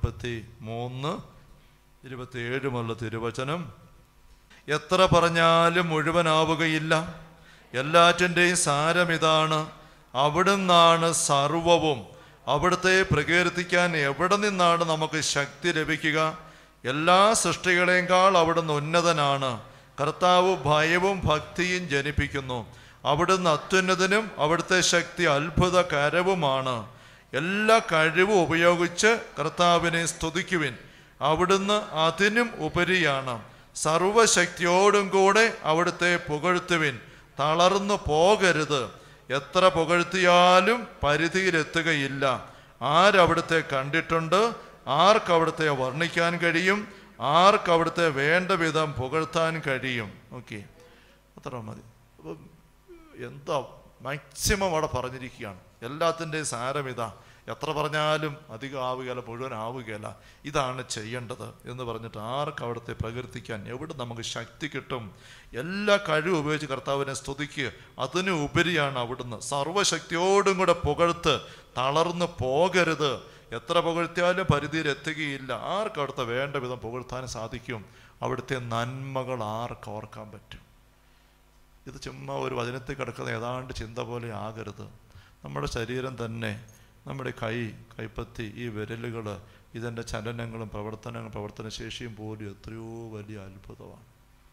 43:27 മുതൽ തിരുവചനം. എത്ര പറഞ്ഞാലും മുഴുവനാവുകയില്ല, എല്ലാറ്റിൻ്റെയും സാരമിതാണ്, അവിടുന്നാണ് സർവവും, അവിടുത്തെ പ്രകീർത്തിക്കാൻ എവിടെ നിന്നാണ് നമുക്ക് ശക്തി ലഭിക്കുക? എല്ലാ സൃഷ്ടികളെക്കാൾ അവിടുന്ന് ഉന്നതനാണ്. കർത്താവ് ഭയവും ഭക്തിയും ജനിപ്പിക്കുന്നു. അവിടുന്ന് അത്യുന്നതനും അവിടുത്തെ ശക്തി അത്ഭുതകരവുമാണ്. എല്ലാ കഴിവും ഉപയോഗിച്ച് കർത്താവിനെ സ്തുതിക്കുവിൻ, അവിടുന്ന് അതിനും ഉപരിയാണ്. സർവശക്തിയോടും കൂടെ അവിടുത്തെ പുകഴ്ത്തുവിൻ, തളർന്നു പോകരുത്. എത്ര പുകഴ്ത്തിയാലും പരിധിയിലെത്തുകയില്ല. ആരവിടുത്തെ കണ്ടിട്ടുണ്ട്? ആർക്കവിടുത്തെ വർണ്ണിക്കാൻ കഴിയും? ആർക്കവിടുത്തെ വേണ്ട വിധം പുകഴ്ത്താൻ കഴിയും? ഓക്കെ, അത്ര മതി. അപ്പം എന്താ മാക്സിമം അവിടെ പറഞ്ഞിരിക്കുകയാണ്. എല്ലാത്തിൻ്റെയും സാരം ഇതാ. എത്ര പറഞ്ഞാലും അധികം ആവുകയില്ല, മുഴുവൻ ആവുകയില്ല. ഇതാണ് ചെയ്യേണ്ടത് എന്ന് പറഞ്ഞിട്ട് ആർക്ക് അവിടുത്തെ പ്രകീർത്തിക്കാൻ എവിടെ നമുക്ക് ശക്തി കിട്ടും? എല്ലാ കഴിവും ഉപയോഗിച്ച് കർത്താവിനെ സ്തുതിക്കുക. അതിന് ഉപരിയാണ് അവിടുന്ന്. സർവശക്തിയോടും കൂടെ പുകഴ്ത്ത്, തളർന്ന് പോകരുത്. എത്ര പുകഴ്ത്തിയാലും പരിധിയിലെത്തുകയില്ല. ആർക്ക് അവിടുത്തെ വേണ്ട വിധം പുകഴ്ത്താൻ സാധിക്കും? അവിടുത്തെ നന്മകൾ ആർക്ക് ഓർക്കാൻ പറ്റും? ഇത് ചുമ്മാ ഒരു വചനത്തിൽ കിടക്കുന്ന ഏതാണ്ട് ചിന്ത പോലെ ആകരുത്. നമ്മുടെ ശരീരം തന്നെ, നമ്മുടെ കൈപ്പത്തി, ഈ വിരലുകൾ, ഇതിൻ്റെ ചലനങ്ങളും പ്രവർത്തനശേഷിയും പോലും എത്രയോ വലിയ അത്ഭുതമാണ്.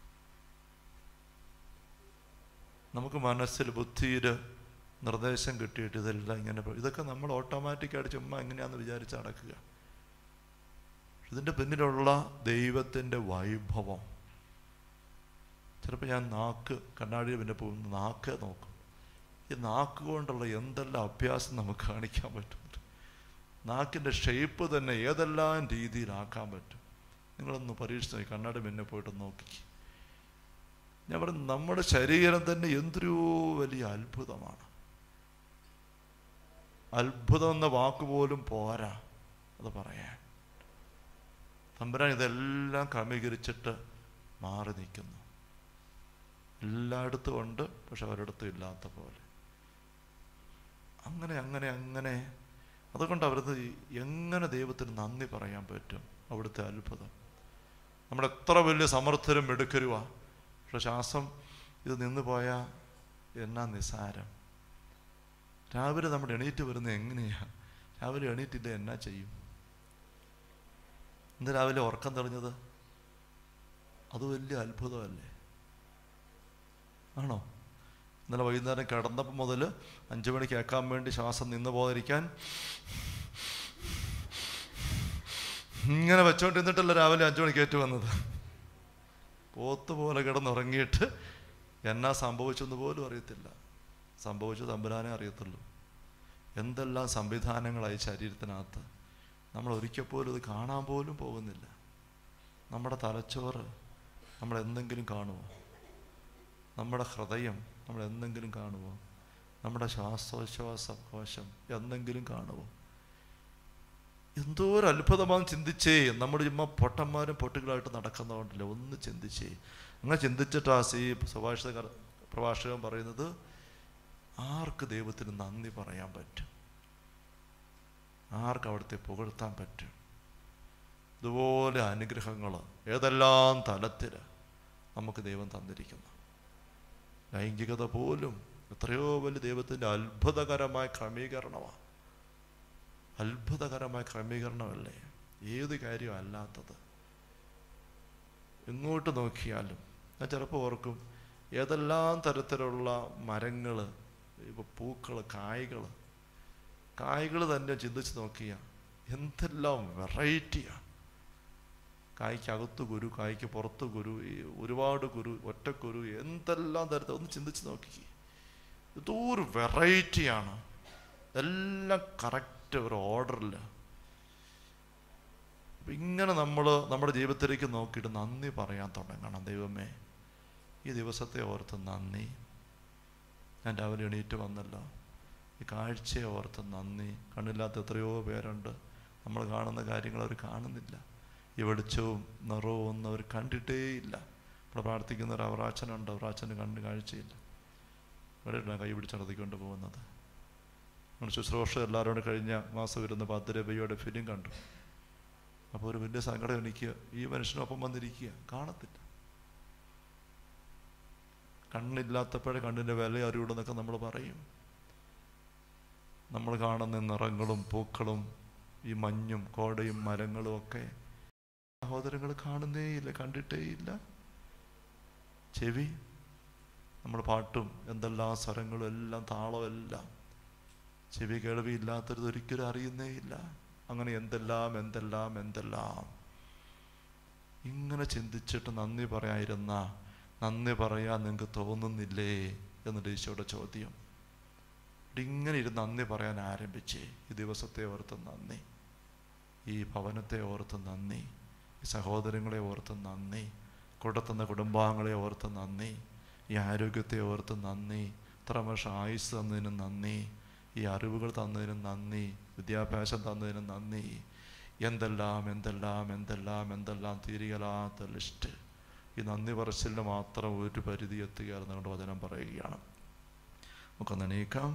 നമുക്ക് മനസ്സിൽ, ബുദ്ധിയിൽ നിർദ്ദേശം കിട്ടിയിട്ട് ഇതെല്ലാം ഇങ്ങനെ, ഇതൊക്കെ നമ്മൾ ഓട്ടോമാറ്റിക്കായിട്ട് ചുമ്മാ എങ്ങനെയാണെന്ന് വിചാരിച്ച് നടക്കുക. ഇതിൻ്റെ പിന്നിലുള്ള ദൈവത്തിൻ്റെ വൈഭവം. ചിലപ്പോൾ ഞാൻ കണ്ണാടിയിൽ പിന്നെ പോകുന്ന നാക്ക് നോക്കും. ഈ നാക്ക് കൊണ്ടുള്ള എന്തെല്ലാം അഭ്യാസം നമുക്ക് കാണിക്കാൻ പറ്റുന്നുണ്ട്. നാക്കിൻ്റെ ഷേപ്പ് തന്നെ ഏതെല്ലാം രീതിയിലാക്കാൻ പറ്റും. നിങ്ങളൊന്ന് പരീക്ഷിച്ച് നോക്കി, കണ്ണാടി പിന്നെ പോയിട്ട് നോക്കി. ഞാൻ പറഞ്ഞു, നമ്മുടെ ശരീരം തന്നെ എന്തൊരു വലിയ അത്ഭുതമാണ്. അത്ഭുതം എന്ന വാക്കുപോലും പോരാ അത് പറയാൻ. തമ്പുരാൻ ഇതെല്ലാം ക്രമീകരിച്ചിട്ട് മാറി നിൽക്കുന്നു. എല്ലായിടത്തും ഉണ്ട്, പക്ഷെ ഒരിടത്തും ഇല്ലാത്ത പോലെ. അങ്ങനെ അതുകൊണ്ട് അവരത് എങ്ങനെ ദൈവത്തിന് നന്ദി പറയാൻ പറ്റും? അവിടുത്തെ അത്ഭുതം. നമ്മുടെ എത്ര വലിയ സമർത്ഥരും എടുക്കരുവാ, പക്ഷെ ശ്വാസം ഇത് നിന്ന് പോയാൽ എന്നാ നിസാരം. രാവിലെ നമ്മൾ എണീറ്റ് വരുന്നത് എങ്ങനെയാ? രാവിലെ എണീറ്റില്ല എന്നാ ചെയ്യും? ഇന്ന് രാവിലെ ഉറക്കം തെളിഞ്ഞത് അത് വലിയ അത്ഭുതമല്ലേ? ആണോ? ഇന്നലെ വൈകുന്നേരം കിടന്നപ്പോൾ മുതൽ 5 മണിക്ക് കേൾക്കാൻ വേണ്ടി ശ്വാസം നിന്ന് പോകാതിരിക്കാൻ ഇങ്ങനെ വെച്ചോണ്ടിരുന്നിട്ടല്ല രാവിലെ 5 മണിക്ക് ഏറ്റു വന്നത്. പോത്തുപോലെ കിടന്നുറങ്ങിയിട്ട് എന്നാ സംഭവിച്ചെന്ന് പോലും അറിയത്തില്ല. സംഭവിച്ചു തമ്പുരാനെ അറിയത്തുള്ളൂ. എന്തെല്ലാം സംവിധാനങ്ങളായി ശരീരത്തിനകത്ത്. നമ്മൾ ഒരിക്കൽ പോലും ഇത് കാണാൻ പോലും പോകുന്നില്ല. നമ്മുടെ തലച്ചോറ് നമ്മൾ എന്തെങ്കിലും കാണുമോ? നമ്മുടെ ഹൃദയം നമ്മൾ എന്തെങ്കിലും കാണുമോ? നമ്മുടെ ശ്വാസോച്ഛ്വാസ കോശം എന്തെങ്കിലും കാണുമോ? എന്തോ ഒരു അത്ഭുതമാണെന്ന് ചിന്തിച്ചേ. നമ്മുടെ ചുമ്മാ പൊട്ടന്മാരും പൊട്ടുകളായിട്ട് നടക്കുന്നതുകൊണ്ടില്ല. ഒന്ന് ചിന്തിച്ചേ. അങ്ങനെ ചിന്തിച്ചിട്ടാ പ്രഭാഷകൻ പറയുന്നത്, ആർക്ക് ദൈവത്തിന് നന്ദി പറയാൻ പറ്റും? ആർക്ക് അവിടുത്തെ പുകഴ്ത്താൻ പറ്റും? ഇതുപോലെ അനുഗ്രഹങ്ങൾ ഏതെല്ലാം തലത്തിൽ നമുക്ക് ദൈവം തന്നിരിക്കുന്നു. ലൈംഗികത പോലും എത്രയോ വലിയ ദൈവത്തിൻ്റെ അത്ഭുതകരമായ ക്രമീകരണമാണ്. അത്ഭുതകരമായ ക്രമീകരണമല്ലേ? ഏത് കാര്യവും അല്ലാത്തത്. എങ്ങോട്ട് നോക്കിയാലും ഞാൻ ചിലപ്പോൾ ഓർക്കും, ഏതെല്ലാം തരത്തിലുള്ള മരങ്ങൾ, ഇപ്പോൾ പൂക്കൾ, കായ്കൾ തന്നെ ചിന്തിച്ച് നോക്കിയ എന്തെല്ലാം വെറൈറ്റിയാണ്. കായ്ക്കകത്ത് കുരു, കായ്ക്ക് പുറത്ത് കുരു, ഒരുപാട് കുരു, ഒറ്റക്കുരു, എന്തെല്ലാം തരത്തിൽ ഒന്ന് ചിന്തിച്ച് നോക്കി. ഇതോ ഒരു വെറൈറ്റിയാണ്. എല്ലാം കറക്റ്റ് ഒരു ഓർഡറിൽ. ഇങ്ങനെ നമ്മൾ നമ്മുടെ ജീവിതത്തിലേക്ക് നോക്കിയിട്ട് നന്ദി പറയാൻ തുടങ്ങണം. ദൈവമേ, ഈ ദിവസത്തെ ഓർത്ത് നന്ദി. ഞാൻ രാവിലെ എണീറ്റ് വന്നല്ലോ, ഈ കാഴ്ചയെ ഓർത്ത് നന്ദി. കണ്ണില്ലാത്ത എത്രയോ പേരുണ്ട്. നമ്മൾ കാണുന്ന കാര്യങ്ങൾ അവർ കാണുന്നില്ല. ഈ വെളിച്ചവും നിറവും ഒന്നും അവർ കണ്ടിട്ടേയില്ല. ഇവിടെ പ്രാർത്ഥിക്കുന്ന ഒരു അവറാച്ചനുണ്ട്, അവറാച്ചന് കണ്ണ് കാഴ്ചയില്ല. ഇവിടെ കൈ പിടിച്ച് നടത്തിക്കൊണ്ട് പോകുന്നത്. നമ്മൾ ശുശ്രൂഷ എല്ലാവരോടും കഴിഞ്ഞ മാസം വരുന്ന ഭദ്രബയ്യയുടെ ഫിലിം കണ്ടു. അപ്പോൾ ഒരു വലിയ സങ്കടം എനിക്ക്, ഈ മനുഷ്യനൊപ്പം വന്നിരിക്കുക, കാണത്തില്ല. കണ്ണില്ലാത്തപ്പോഴേ കണ്ണിൻ്റെ വില അറിയുള്ളൂ നമ്മൾ പറയും. നമ്മൾ കാണുന്ന നിറങ്ങളും പൂക്കളും ഈ മഞ്ഞും കോടയും മരങ്ങളും ഒക്കെ സഹോദരങ്ങൾ കാണുന്നേയില്ല, കണ്ടിട്ടേയില്ല. ചെവി, നമ്മൾ പാട്ടും എന്തെല്ലാം സ്വരങ്ങളും എല്ലാം താളവും എല്ലാം ചെവി കേൾവിയില്ലാത്തത് ഒരിക്കലും അറിയുന്നേയില്ല. അങ്ങനെ എന്തെല്ലാം ഇങ്ങനെ ചിന്തിച്ചിട്ട് നന്ദി പറയാൻ നിങ്ങൾക്ക് തോന്നുന്നില്ലേ എന്നിട്ട് ഈശോയുടെ ചോദ്യം. ഇങ്ങനെ ഇരുന്ന് നന്ദി പറയാൻ ആരംഭിച്ചേ. ഈ ദിവസത്തെ ഓർത്ത് നന്ദി, ഈ ഭവനത്തെ ഓർത്ത് നന്ദി, ഈ സഹോദരങ്ങളെ ഓർത്ത് നന്ദി, കൊടുത്തുന്ന കുടുംബാംഗങ്ങളെ ഓർത്ത് നന്ദി, ഈ ആരോഗ്യത്തെ ഓർത്ത് നന്ദി, ഇത്ര വർഷം ആയുസ് തന്നതിന് നന്ദി, ഈ അറിവുകൾ തന്നതിനും നന്ദി, വിദ്യാഭ്യാസം തന്നതിനും നന്ദി. എന്തെല്ലാം എന്തെല്ലാം എന്തെല്ലാം എന്തെല്ലാം തീരുകയില്ലാത്ത ലിസ്റ്റ്. ഈ നന്ദി പറച്ചിലിന് മാത്രം ഒരു പരിധി എത്തുകയാണെന്നുകൊണ്ട് വചനം പറയുകയാണ്. നമുക്കൊന്ന് എണീക്കാം.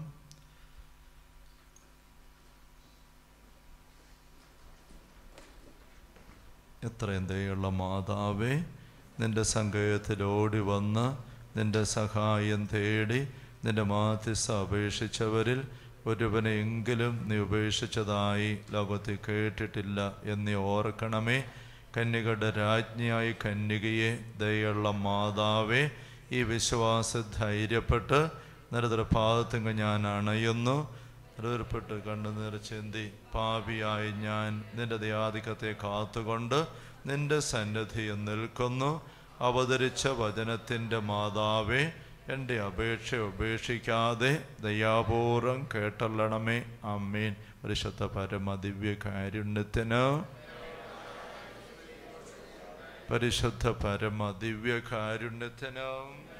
എത്രയും ദയുള്ള മാതാവേ, നിന്റെ സങ്കേതത്തിൽ ഓടി വന്ന് നിന്റെ സഹായം തേടി നിന്റെ മാധ്യസ്ഥ അപേക്ഷിച്ചവരിൽ ഒരുവനെയെങ്കിലും നീ ഉപേക്ഷിച്ചതായി ലോകത്തിൽ കേട്ടിട്ടില്ല എന്നീ ഓർക്കണമേ. കന്യകയുടെ രാജ്ഞിയായി കന്യകയെ, ദയുള്ള മാതാവേ, ഈ വിശ്വാസ ധൈര്യപ്പെട്ട് നിരതരപാദത്തിങ്ക് ഞാൻ അണയുന്നു. നിരതരപ്പെട്ട് കണ്ണുനീർ ചിന്തി പാപിയായി ഞാൻ നിന്റെ ദയാധിക്യത്തെ കാത്തുകൊണ്ട് നിന്റെ സന്നിധിയിൽ നിൽക്കുന്നു. അവതരിച്ച വചനത്തിൻ്റെ മാതാവേ, എൻ്റെ അപേക്ഷ ഉപേക്ഷിക്കാതെ ദയാപൂർവം കേട്ടല്ലണമേ. ആമേൻ. പരിശുദ്ധ പരമ ദിവ്യ കാരുണ്യത്തിന്, പരിശുദ്ധ പരമ ദിവ്യ കാരുണ്യത്തിന്